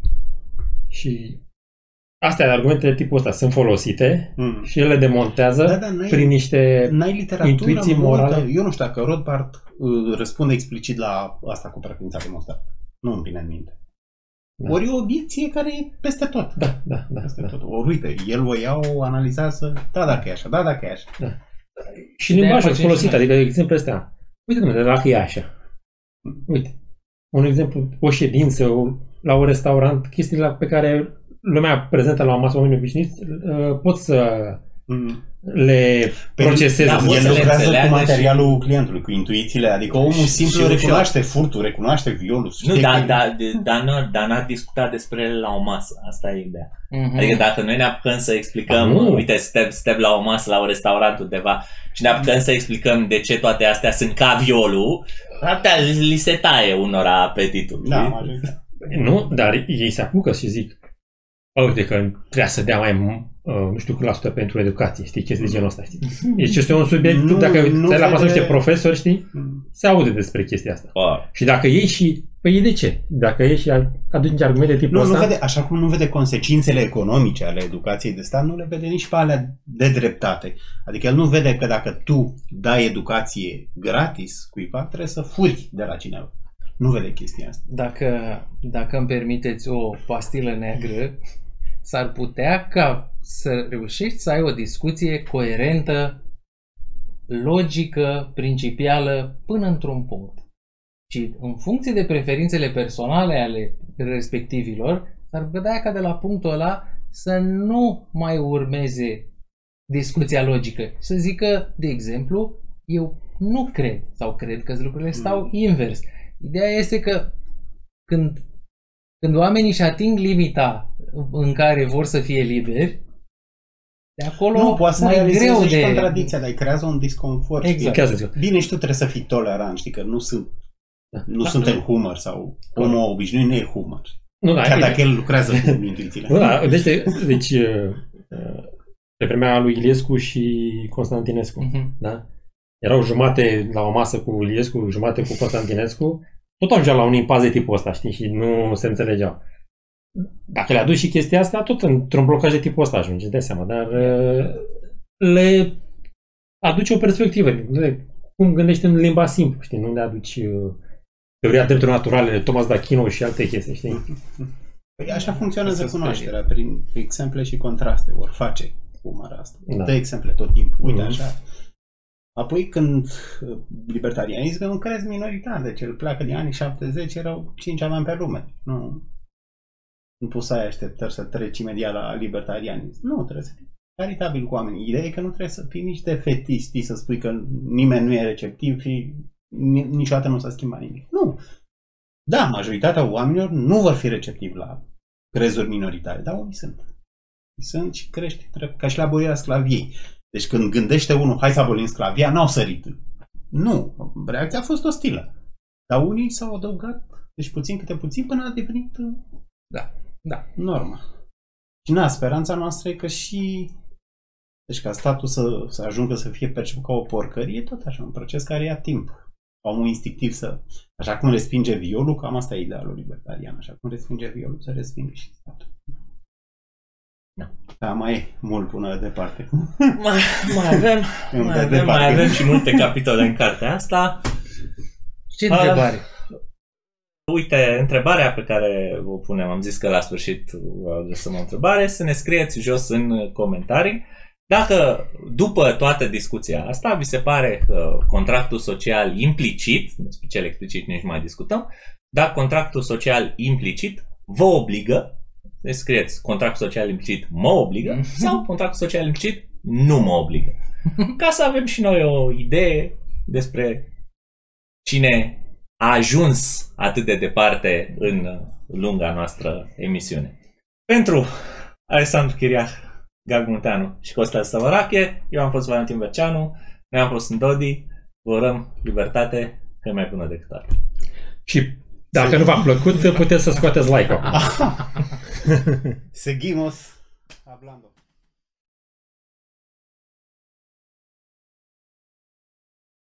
și astea, argumentele tipul ăsta sunt folosite mm. și ele demontează da, da, prin niște intuiții morale. Eu nu știu dacă Rothbard uh, răspunde explicit la asta cu preferința de Mozart. Nu îmi vine în minte. Da. Ori e o obiecție care e peste tot. Da, da, da. Peste da. tot. Ori uite, el o ia, o analizează, da, dacă e așa, da, dacă e așa. Da. Și limbajul folosit, adică exemplul ăsta. Uite, domnule, dacă e așa. Uite, un exemplu, o ședință la un restaurant, chestiile pe care lumea prezentă la o masă, oamenii obișnuiți, pot să mm. le proceseze. Da, el lucrează cu materialul și... clientului, cu intuițiile, adică omul simplu recunoaște furtul, recunoaște violul. Nu, dar da, da, da, da, n-a discutat despre el la o masă, asta e ideea. Mm-hmm. Adică dacă noi ne apucăm să explicăm, ah, uite, stăm, stăm la o masă, la un restaurant undeva și ne apucăm să explicăm de ce toate astea sunt ca violul, atâta li se taie unora apetitul. Da, nu, dar ei se apucă și zic, uite că trebuie să dea mai, uh, nu știu cât la sută pentru educație, știi, chestii de genul ăsta, știi? Deci este un subiect, nu, dacă stai la masă niște profesori, știi, se aude despre chestia asta. Oh. Și dacă ei și, păi de ce? Dacă ei și aduci argumente tipul nu, ăsta... Nu vede, așa cum nu vede consecințele economice ale educației de stat, nu le vede nici pe alea de dreptate. Adică el nu vede că dacă tu dai educație gratis cuiva, trebuie să furi de la cineva. Nu vede chestia asta. Dacă, dacă îmi permiteți o pastilă neagră, s-ar putea ca să reușești să ai o discuție coerentă, logică, principială, până într-un punct. Și în funcție de preferințele personale ale respectivilor, s-ar putea ca de la punctul ăla să nu mai urmeze discuția logică. Să zică, de exemplu, eu nu cred sau cred că lucrurile stau mm. invers. Ideea este că când, când oamenii își ating limita în care vor să fie liberi, de acolo nu, poate să mai greu de... contradicția, dar îi creează un disconfort. Exact. Bine, și tu trebuie să fii tolerant, știi că nu, sunt, nu da, suntem da. humor sau omul obișnuit nu e humor. Nu, da, chiar dacă el lucrează cu intuițiile. Nu, da, deci, deci pe vremea lui Iliescu și Constantinescu, uh-huh. da? Erau jumate la o masă cu Iliescu, jumate cu Constantinescu, tot ajungeau la un impas de tipul ăsta, știi, și nu se înțelegeau. Dacă le aduci și chestia asta, tot într-un blocaj de tipul ăsta ajungi, îți dai seama, dar le aduce o perspectivă, cum gândești în limba simplă, știi, nu le aduci teoria drepturilor naturale, Thomas d'Aquino și alte chestii, știi? Păi așa funcționează cunoașterea, prin exemple și contraste, ori face umăr asta. Da. Dă exemple tot timpul, uite mm-hmm. așa. Apoi când libertarianismul crezi minoritate, deci el pleacă din anii șaptezeci, erau cinci oameni pe lume. Nu, nu poți să ai așteptări să treci imediat la libertarianism. Nu, trebuie să fii caritabil cu oamenii. Ideea e că nu trebuie să fii nici defetisti, să spui că nimeni nu e receptiv și niciodată nu s-a schimbat nimic. Nu. Da, majoritatea oamenilor nu vor fi receptivi la crezuri minoritare, dar unii sunt. Sunt și crești ca și la abolirea sclaviei. Deci când gândește unul, hai să abolim sclavia, n-au sărit. Nu, reacția a fost ostilă. Dar unii s-au adăugat, deci puțin câte puțin, până a devenit da, da. normă. Și na, speranța noastră e că și, deci ca statul să, să ajungă să fie perceput ca o porcărie, tot așa, un proces care ia timp. Omul instinctiv să, așa cum respinge violul, cam asta e idealul libertarian, așa cum respinge violul, să respinge și statul. Da. Da, mai e mult până departe. Mai, mai avem, mai, avem mai avem și multe capitole în cartea asta. Ce întrebare? Uh, uite, întrebarea pe care o punem, am zis că la sfârșit vă adresăm o întrebare, să ne scrieți jos în comentarii dacă după toată discuția asta vi se pare că contractul social implicit, despre cel explicit nici mai discutăm, dacă contractul social implicit vă obligă. Deci scrieți contractul social implicit mă obligă sau contractul social implicit nu mă obligă. Ca să avem și noi o idee despre cine a ajuns atât de departe în lunga noastră emisiune. Pentru Alexandru Chiriac, Gabi Munteanu și Costel Săvărache, eu am fost Valentin Verceanu, noi am fost în Dodi, vă urăm libertate, că e mai bună decât altă. Și dacă nu v-a plăcut, puteți să scoateți like-ul. Seguimos hablando.